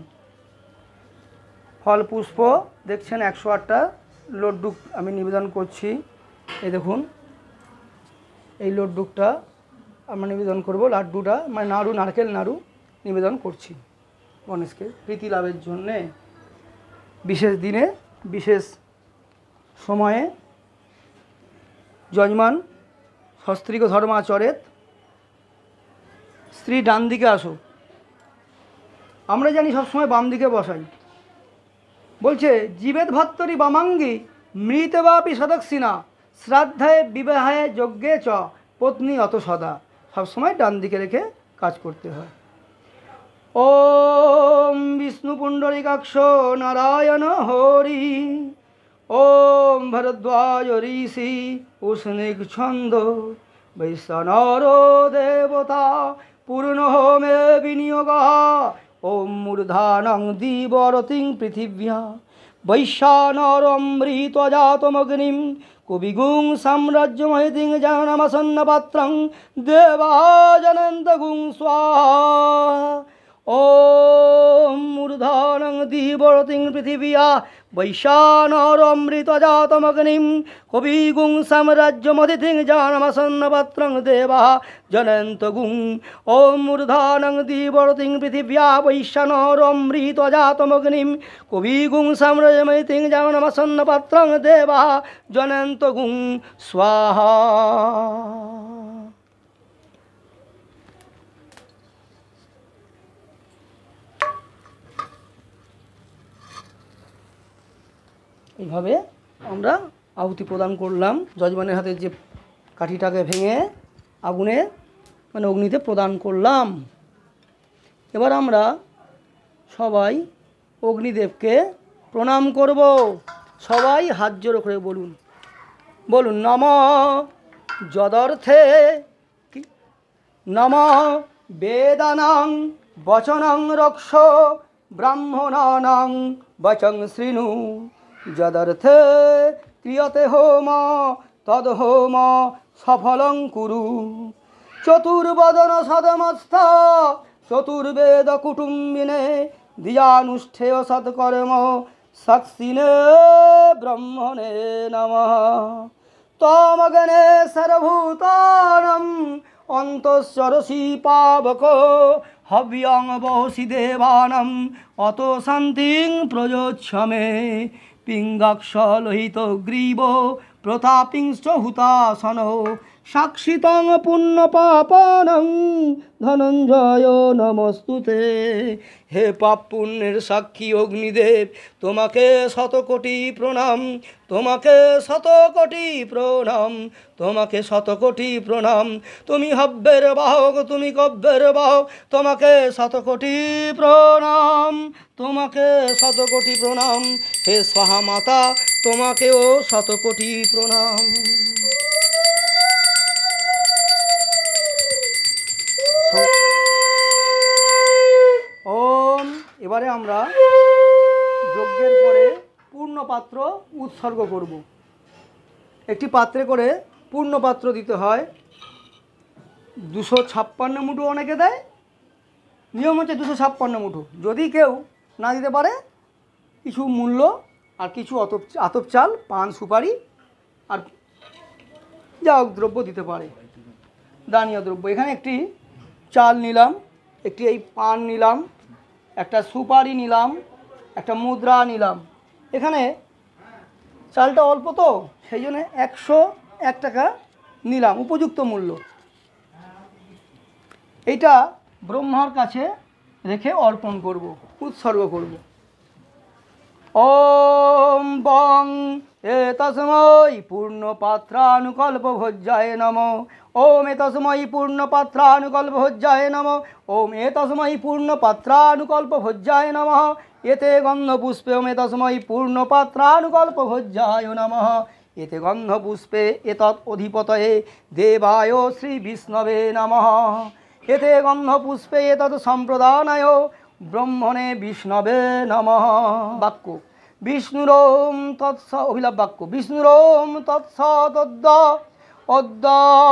ফল পুষ্প দেখছেন 108টা লড্ডু আমি নিবেদন করছি। এই দেখুন, এই লড্ডুটা আমরা নিবেদন করব, লাড্ডুটা মানে নাড়ু, নারকেল নাড়ু নিবেদন করছি গণেশকে প্রীতি লাভের জন্যে। বিশেষ দিনে বিশেষ সময়ে যজমান সস্ত্রীক ধর্মাচরেত। স্ত্রী ডান দিকে আসো, আমরা জানি সবসময় বাম দিকে বসাই। বলছে জীবেদ ভত্তরি বামাঙ্গি মৃতবাপি সদক্ষিণা শ্রাদ্ধায় বিবাহে যজ্ঞে চ পত্নী অত সদা। সবসময় ডান দিকে রেখে কাজ করতে হয়। ওম বিষ্ণু পুণ্ডরিকাক্ষ নারায়ণ হরি। ওম ভরদ্বাজ ঋষি উষ্ণিক ছন্দ বৈষ্ণর দেবতা পূর্ণ মে বিনিয়োগ। ওম মূর্ধানং দিবরতিং পৃথিব্যা বৈশ্বানরমৃতজাতমগ্নিম কবিগুং সাম্রাজ্যমহিতিং জানমসন্ন পাত্রং দেবা জনন্তগুং স্বাহা। ওম মূর্ধানং দিবরতিং পৃথিব্যা বৈশ্বানরমৃতজাতমগ্নিম কবিগুং সাম্রাজ্যমহিতিং জানমসন্ন পাত্রং দেবা জনন্তগুং। ওম মূর্ধানং দিবরতিং পৃথিব্যা বৈশ্বানরমৃতজাতমগ্নিম কবিগুং সাম্রাজ্যমহিতিং জানমসন্ন পাত্রং দেবা জনন্তগুং স্বাহা। এইভাবে আমরা আহুতি প্রদান করলাম। যজমানের হাতে যে কাঠিটাকে ভেঙে আগুনে মানে অগ্নিতে প্রদান করলাম। এবার আমরা সবাই অগ্নিদেবকে প্রণাম করব। সবাই হাত জোড়ো করে বলুন, বলুন নম যদর্থে নম বেদানাং বচনং রক্ষ ব্রাহ্মণানাং বচং শৃণু। যদর্থে ক্রিয়তে হোম তদ হোম সফলং কুরু। চতুর্বদন সদমস্থ চতুর্বেদ কুটুম্বিনে দিয়ানুষ্ঠেয় সৎকর্ম সাক্ষিণে ব্রহ্মণে নমঃ। তমগণে সর্বভূতানাং অন্তঃসরসি পাবক হব্যং বহসি দেবানাং অত শান্তিং প্রযোচ্ছমে। পিঙ্গাক্ষ লোহিত গ্রীব প্রতাপিংশ্চ হুতাসন সাক্ষিতং পুণ্য পাপানং ধনঞ্জয় নমস্তুতে। হে পাপ পুণ্যের সাক্ষী অগ্নিদেব, তোমাকে শতকোটি প্রণাম, তোমাকে শতকোটি প্রণাম, তোমাকে শতকোটি প্রণাম। তুমি হব্যের বাহক, তুমি কব্যের বাহক, তোমাকে শতকোটি প্রণাম, তোমাকে শতকোটি প্রণাম। হে স্বাহা মাতা, তোমাকেও শতকোটি প্রণাম। ওম। এবারে আমরা যজ্ঞের পরে পূর্ণ পাত্র উৎসর্গ করব। একটি পাত্রে করে পূর্ণ পাত্র দিতে হয়। 256 মুঠো অনেকে দেয়, নিয়ম হচ্ছে 256 মুঠো। যদি কেউ না দিতে পারে কিছু মূল্য আর কিছু আতপ চাল, পান সুপারি আর যা হোক দ্রব্য দিতে পারে, দানীয় দ্রব্য। এখানে একটি চাল নিলাম, একটি এই পান নিলাম, একটা সুপারি নিলাম, একটা মুদ্রা নিলাম। এখানে চালটা অল্প তো সেই জন্য 101 টাকা নিলাম, উপযুক্ত মূল্য। এইটা ব্রহ্মার কাছে রেখে অর্পণ করব, উৎসর্গ করব। ওম বং এতস্मै পূর্ণপাত্রানুকল্পভোজ্যায় নমঃ। ওম এতস্मै পূর্ণপাত্রানুকল্পভোজ্যায় নমঃ। ওম এতস্मै পূর্ণপাত্রানুকল্পভোজ্যায় নমঃ। এতে গন্ধপুষ্পে ওম এতস্मै পূর্ণপাত্রানুকল্পভোজ্যায় নমঃ। এতে গন্ধপুষ্পে এতৎ অধিপতয়ে দেবায় শ্রী বিষ্ণবে নমঃ। এতে গন্ধপুষ্পে এতৎ সম্প্রদানায় ব্রহ্মণে বিষ্ণবে নমঃ। বাক্য বিষ্ণুরোম তৎস, অভিলাপ বাক্য বিষ্ণুরোম তৎস তদ্দ অদ্য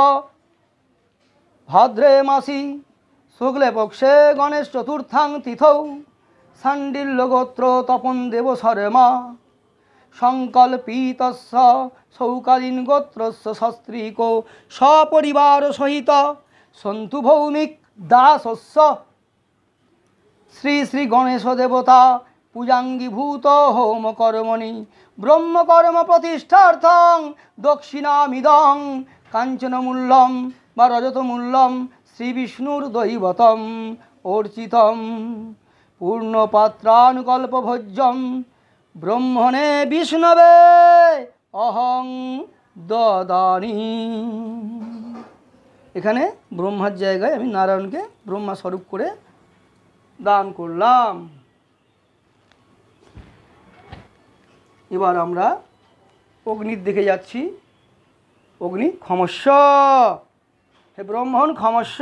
ভাদ্রে মাসি শুক্লে পক্ষে গণেশ চতুর্থাং তিথৌ শাণ্ডিল্য গোত্র তপন দেব শর্মা সংকল্পিতস্য শৌকালীন গোত্রস্য সস্ত্রীকো সপরিবার সহিত সন্তু ভৌমিক দাসস্য শ্রী শ্রী গণেশ দেবতা পূজাঙ্গীভূত হোম কর্মণি ব্রহ্মকর্ম প্রতিষ্ঠার্থং দক্ষিণামিদং কাঞ্চনমূল্যম বা রজতমূল্যম শ্রী বিষ্ণুর দৈবতম অর্চিতম পূর্ণপাত্রানুকল্পভোজ্যম ব্রহ্মণে বিষ্ণবে অহং দদানি। এখানে ব্রহ্মার জায়গায় আমি নারায়ণকে ব্রহ্মা স্বরূপ করে দান করলাম। এবার আমরা অগ্নির দিকে যাচ্ছি। অগ্নি ক্ষমস্য, হে ব্রহ্মণ ক্ষমস্য।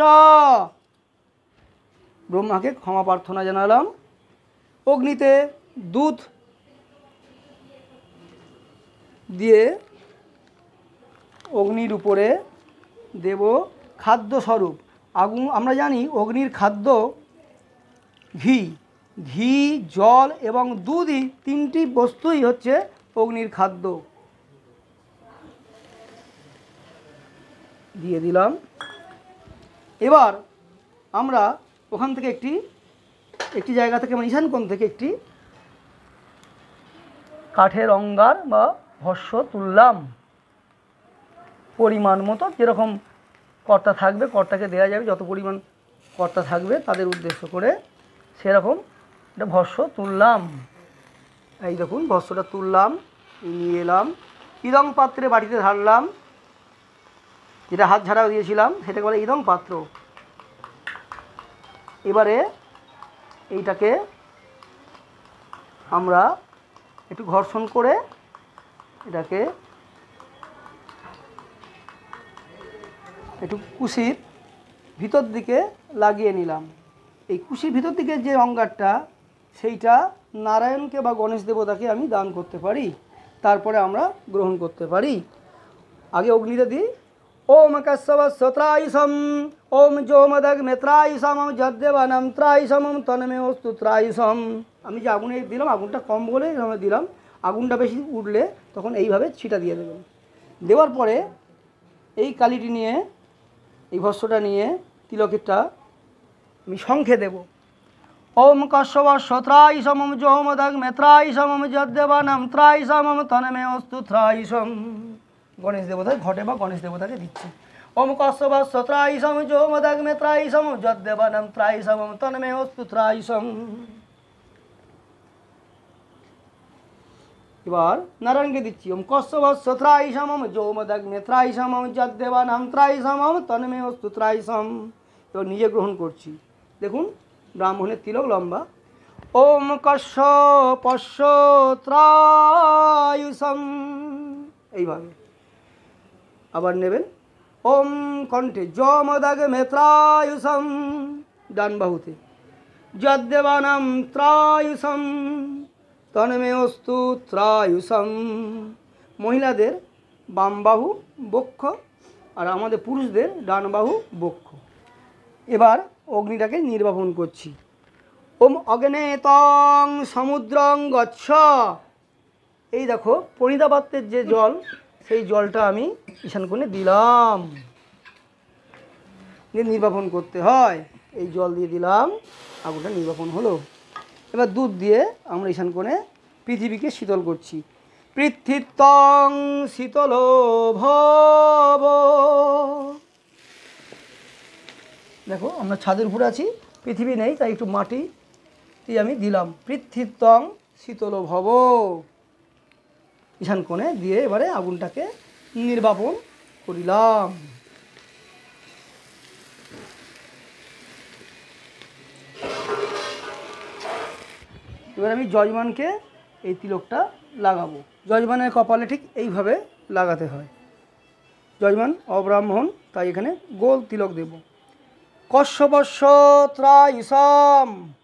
ব্রহ্মাকে ক্ষমা প্রার্থনা জানালাম। অগ্নিতে দুধ দিয়ে অগ্নির উপরে দেব খাদ্যস্বরূপ আগুন। আমরা জানি অগ্নির খাদ্য ঘি, ঘি, জল এবং দুধই তিনটি বস্তুই হচ্ছে অগ্নির খাদ্য। দিয়ে দিলাম। এবার আমরা ওখান থেকে একটি জায়গা থেকে মানে ঈশানকোণ থেকে একটি কাঠের অঙ্গার বা ভস্য তুললাম। পরিমাণ মতো যেরকম কর্তা থাকবে, কর্তাকে দেওয়া যাবে, যত পরিমাণ কর্তা থাকবে তাদের উদ্দেশ্য করে সেরকম একটা ভস্য তুললাম। এই দেখুন ভস্যটা তুললাম, নিয়ে এলাম, ইদং পাত্রে বাটিতে ঢাললাম। যেটা হাত ঝাড়া দিয়েছিলাম সেটাকে বলে ইদং পাত্র। এবারে এইটাকে আমরা একটু ঘর্ষণ করে এটাকে একটু কুশির ভিতর দিকে লাগিয়ে নিলাম। এই কুশির ভিতর দিকে যে অঙ্গারটা সেইটা নারায়ণকে বা গণেশ দেবতাকে আমি দান করতে পারি, তারপরে আমরা গ্রহণ করতে পারি। আগে অগ্নিতে দিই। ওম কশ্যপস্ত্রায়ুষম ওম যোমদগ্মেত্রায়ুষম যদ্দেবানাম ত্রায়ুষম তন্মে অস্তু ত্রায়ুষম। আমি যে আগুনে দিলাম, আগুনটা কম বলে এভাবে দিলাম। আগুনটা বেশি উঠলে তখন এইভাবে ছিটা দিয়ে দেবেন। দেওয়ার পরে এই কালিটি নিয়ে, এই ভস্যটা নিয়ে তিলকেরটা আমি শঙ্খে দেব। ওম কশ্যপস্ত্রায়ুষম যোমদগ্মেত্রায়ুষম যদ্দেবানাম ত্রায়ুষম তন্মে অস্তু ত্রায়ুষম। গণেশ দেবতা ঘটে বা গণেশ দেবতাকে দিচ্ছে। ওম কশ্যপস্ত্রায়ুষম যোমদগ্মেত্রায়ুষম যদ্দেবানাম ত্রায়ুষম তন্মে অস্তু ত্রায়ুষম। এবার নারায়ণকে দিচ্ছি। ওম কশ্যপস্ত্রায়ুষম যোমদগ্মেত্রায়ুষম যদ্দেবানাম ত্রায়ুষম তন্মে অস্তু ত্রায়ুষম। এবার নিজে গ্রহণ করছি। দেখুন ব্রাহ্মণের তিলক লম্বা। ওম কশ্যপস্ত্রায়ুষম, এইভাবে আবার নেবেন। ওম কণ্ঠে যোমদগ্মেত্রায়ুষম, ডান বাহুতে যদ্দেবানাম ত্রায়ুষম তন্মে অস্তু ত্রায়ুষম। মহিলাদের বাম বাহু বক্ষ আর আমাদের পুরুষদের ডান বাহু বক্ষ। এবার অগ্নিটাকে নির্বাপন করছি। ওম অগ্নে তং সমুদ্রং গচ্ছ। এই দেখো পরিণিতা পাত্রের যে জল সেই জলটা আমি ঈশান কোণে দিলাম, দিয়ে নির্বাপন করতে হয়। এই জল দিয়ে দিলাম, আগুনটা নির্বাপন হলো। এবার দুধ দিয়ে আমরা ঈশান কোণে পৃথিবীকে শীতল করছি। পৃথিত্যং শীতল ভব। দেখো আমরা ছাদের উপরে আছি, পৃথিবী নেই, তাই একটু মাটি দিয়ে আমি দিলাম। পৃথিত্যং শীতল ভব ঈশান কোণে দিয়ে এবারে আগুনটাকে নির্বাপন করিলাম। এবার আমি যজমানকে এই তিলকটা লাগাবো। যজমানের কপালে ঠিক এইভাবে লাগাতে হয়। যজমান অব্রাহ্মণ, তাই এখানে গোল তিলক দেব। কশ্যপস্য ত্রায়ুষাম,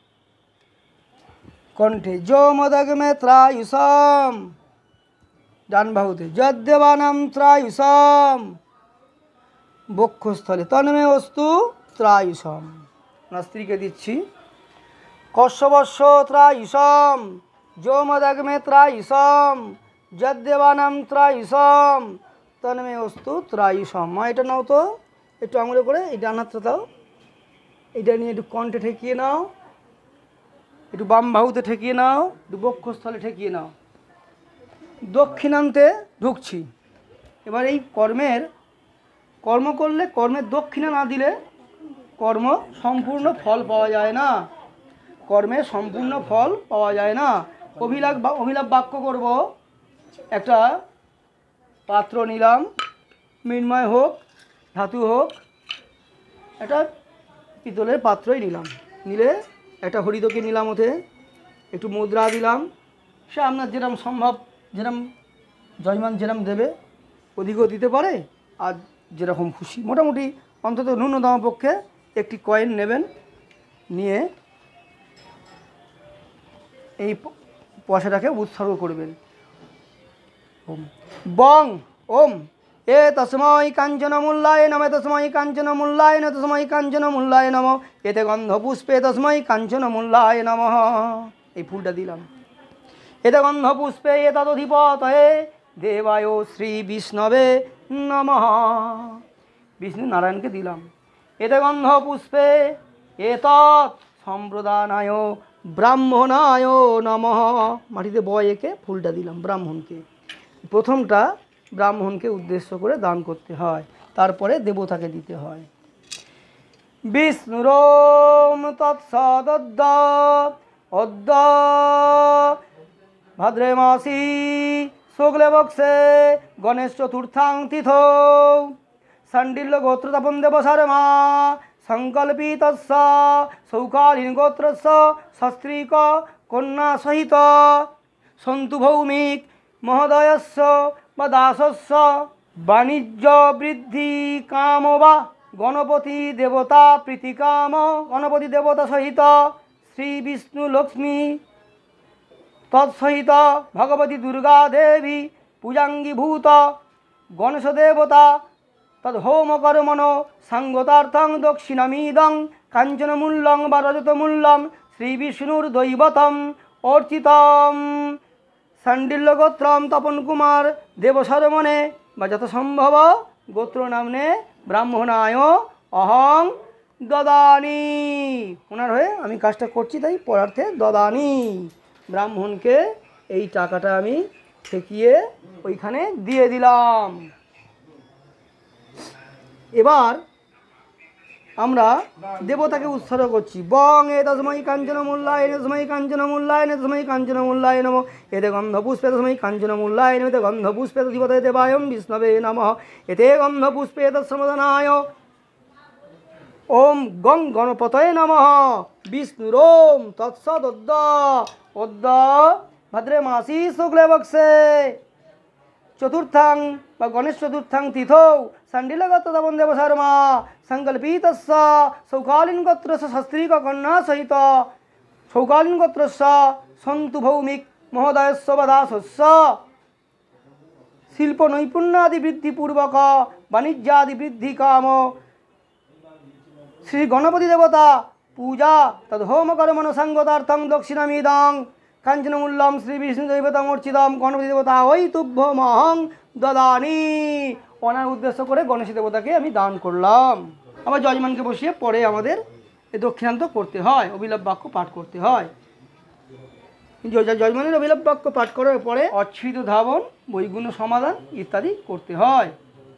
কণ্ঠে যমদগ্মে ত্রায়ুষাম, ডান বাহুতে যদ্দেবানাম ত্রায়ুষাম, বক্ষস্থলে তন্মে অস্তু ত্রায়ুষাম। আমার স্ত্রীকে দিচ্ছি। কশ্যপস্য ত্রায়ুষাম, যমদগ্মে ত্রায়ুষাম, যদ্দেবানাম ত্রায়ুষাম, তন্মে অস্তু ত্রায়ুষাম। মা এটা নাও তো, একটু আঙুলে করে এই ডান হাতটা দাও, এটা নিয়ে একটু কণ্ঠে ঠেকিয়ে নাও, একটু বাম বাহুতে ঠেকিয়ে নাও, একটু বক্ষস্থলে ঠেকিয়ে নাও। দক্ষিণান্তে ঢুকছি। এবার এই কর্ম করলে কর্মের দক্ষিণা না দিলে কর্ম সম্পূর্ণ ফল পাওয়া যায় না। কর্মের সম্পূর্ণ ফল পাওয়া যায় না। অভিলাপ বাক্য করব। একটা পাত্র নিলাম, মৃন্ময় হোক ধাতু হোক, একটা পিতলের পাত্রই নিলাম। নিলে একটা হরিদকে নিলাম, ওতে একটু মুদ্রা দিলাম। সে আপনার যেরকম সম্ভব, যেরকম যজমান যেরকম দেবে, অধিকও দিতে পারে, আর যেরকম খুশি মোটামুটি অন্তত ন্যূনতম পক্ষে একটি কয়েন নেবেন। নিয়ে এই পয়সাটাকে উৎসর্গ করবেন। ওম বং ওম এ তস্মৈ কাঞ্চনমূল্যায় নমঃ, তস্মৈ কাঞ্চনমূল্যায় নমঃ, তস্মৈ কাঞ্চনমূল্যায় নমঃ, এতে গন্ধপুষ্পে তস্মৈ কাঞ্চনমূল্যায় নমঃ। এই ফুলটা দিলাম। এতে গন্ধপুষ্পে এতদধিপতয়ে দেবায় শ্রী বিষ্ণবে নমঃ। বিষ্ণু নারায়ণকে দিলাম। এতে গন্ধপুষ্পে এতৎ সম্প্রদানায় ব্রাহ্মণায় নমঃ। মাটিতে বয় এঁকে ফুলটা দিলাম ব্রাহ্মণকে। প্রথমটা ব্রাহ্মণকে উদ্দেশ্য করে দান করতে হয়, তারপরে দেবতাকে দিতে হয়। বিষ্ণুরোম তৎসদদ্য অদ্য ভাদ্রে মাসি শুক্লে বক্ষে গণেশ চতুর্থাং তিথৌ শাণ্ডিল্য গোত্রতপন দেব শর্মা সংকল্পিতস্য সৌকালীন গোত্রস্য সস্ত্রীক কন্যা সহিত সন্তু ভৌমিক মহোদয়স্য বা দাসস্য বাণিজ্য বৃদ্ধি কাম বা গণপতি দেবতা প্রীতিকাম গণপতি দেবতা সহিত শ্রী বিষ্ণু লক্ষ্মী তৎসহিত ভগবতী দুর্গা দেবী পূজাঙ্গীভূত গণেশ দেবতা তদ্ কর্মণ সাঙ্গতার্থং দক্ষিণামিদং কাঞ্চনমূল্যং বা রজতমূল্যং শ্রী বিষ্ণুর দৈবতম অর্চিতম শাণ্ডিল্য গোত্রম তপন কুমার দেবশরমণে বা যত সম্ভব গোত্র নামনে ব্রাহ্মণায় অহং দদানি। ওনার হয়ে আমি কাজটা করছি, তাই পরার্থে দদানি। ব্রাহ্মণকে এই টাকাটা আমি ঠেকিয়ে ওইখানে দিয়ে দিলাম। এবার আমরা দেবতাকে উৎসর্গ করছি। বং এ তস্মৈ কাঞ্চনমূল্যায় তস্মৈ কাঞ্চনমূল্যায় তস্মৈ কাঞ্চনমূল্যায় নমঃ, এতে গন্ধপুষ্পে তস্মৈ কাঞ্চনমূল্যায় নমঃ, এতে গন্ধপুষ্পে তদ্ধিপতয়ে দেবায়ং বিষ্ণবে নমঃ, এতে গন্ধপুষ্পে তৎসমদনায় ওম গং গণপতয়ে নমঃ। বিষ্ণুরোম তৎসদদ্য অদ্য ভাদ্রে মাসি শুক্লে বক্ষে চতুর্থাং বা গণেশ চতুর্থাং তিথৌ শাণ্ডিল্যগোত্র তপন দেব শর্মা সংকল্পিতস্য সৌকালীন গোত্রস্য সস্ত্রীক কন্যা সহিত সৌকালীন গোত্রস্য সন্তু ভৌমিক মহোদয়স্য বা দাসস্য শিল্প নৈপুণ্যাদি বৃদ্ধিপূর্বক বাণিজ্যাদি বৃদ্ধি কাম শ্রী গণপতি দেবতা পূজা তদ্ কর্মণ সাঙ্গতার্থং দক্ষিণামিদং কাঞ্চনমূল্যম শ্রী বিষ্ণু দৈবতম অর্চিতম গণপতি দেবতা ওই তুভ্যমহং দদানি, ওনার উদ্দেশ্য করে গণেশ দেবতাকে আমি দান করলাম। আবার যজমানকে বসিয়ে পরে আমাদের এই দক্ষিণান্ত করতে হয়, অভিলাপ বাক্য পাঠ করতে হয়। যজমানের অভিলাপ বাক্য পাঠ করার পরে অচ্ছ্রিত ধাবন, বৈগুণ্য সমাধান ইত্যাদি করতে হয়।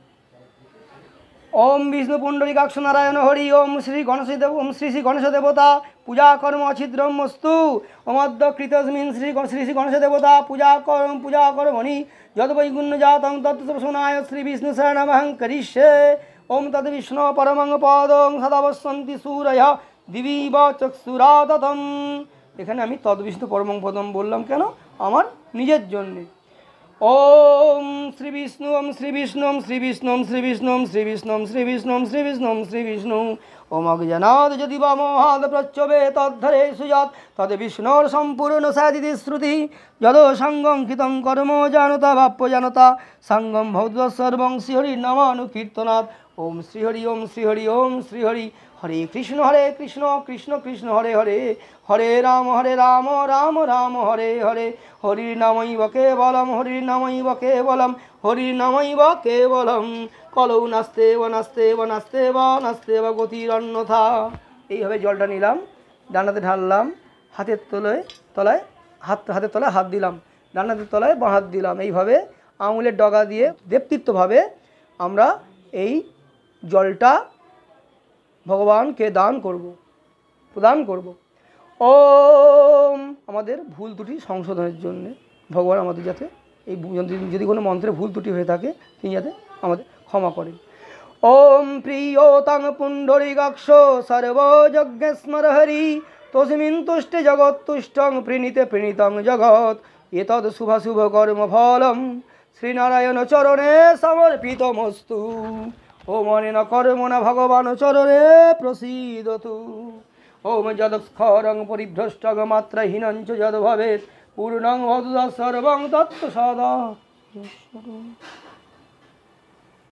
ওম বিষ্ণু পুণ্ডরীকাক্ষ নারায়ণ হরি, ওম শ্রী গণেশ দেব, ওম শ্রী শ্রী গণেশ দেবতা পূজা কর্ম অছিদ্রম মস্তু, ওমদ্য কৃতস্মিন শ্রী শ্রী গণেশ দেবতা পূজা কর্মণি যদ বৈগুণ্য জাতং তৎসোনায় শ্রী বিষ্ণু শরণমহং করিষ্যে। ওম তদ বিষ্ণু পরমং পদং সদাবসন্তি সূরয় দিবিব চক্ষুরাততম। এখানে আমি তদ বিষ্ণু পরমং পদম বললাম কেন? আমার নিজের জন্যে। ওম শ্রী বিষ্ণু, ওম শ্রী বিষ্ণু, ওম শ্রী বিষ্ণু, ওম শ্রী বিষ্ণু, ওম শ্রী বিষ্ণু, ওম শ্রী বিষ্ণু, ওম শ্রী বিষ্ণু, ওম শ্রী বিষ্ণু। ওম অজ্ঞানাদ যদি বা মোহাদ প্রচ্ছবে তদ্ধরে সুজাত তদ বিষ্ণুর সম্পূর্ণ সাদিতি শ্রুতি যদ সঙ্গম কৃতং কর্ম জানতা বাপ্য জানতা সঙ্গম ভৌত সর্বং শ্রীহরি নামানুকীর্তনাথ। ওম শ্রীহরি, ওম শ্রীহরি, ওম শ্রীহরি। হরে কৃষ্ণ কৃষ্ণ কৃষ্ণ হরে হরে, হরে রাম রাম রাম হরে হরে। হরির নামৈব কেবলম, হরির নামৈব কেবলম, হরির নামৈব কেবলম। কলৌ নাস্তে ব নাস্তে ব নাস্তে ব নাস্তে ব গতির অন্যথা। এইভাবে জলটা নিলাম, ডানাতে ঢাললাম, হাতের তলায় হাতের তলায় হাত দিলাম, ডানাতের তলায় বাঁ হাত দিলাম। এইভাবে আঙুলের ডগা দিয়ে দেবতীর্থভাবে আমরা এই জলটা ভগবানকে প্রদান করব। ওম আমাদের ভুল ত্রুটি সংশোধনের জন্যে ভগবান আমাদের যাতে এই যদি কোনো মন্ত্রে ভুল ত্রুটি হয়ে থাকে তিনি যাতে আমাদের ক্ষমা করেন। ওম প্রিয়তাং পুণ্ডরীকাক্ষ সর্বযজ্ঞস্মর হরি তস্মিন তুষ্টে জগৎ তুষ্টং প্রীণিতে প্রীণিতং জগৎ এতদ শুভ কর্মফলম শ্রীনারায়ণ চরণে সমর্পিতমস্তু। ওম অনেন কর্মণ ভগবান চরণে প্রসীদতু। ওম যদস্খরং পরিভ্রষ্টং মাত্রহীনঞ্চ যদ ভবেৎ পূর্ণং ভবতু সর্বং তত্ত্বসদা।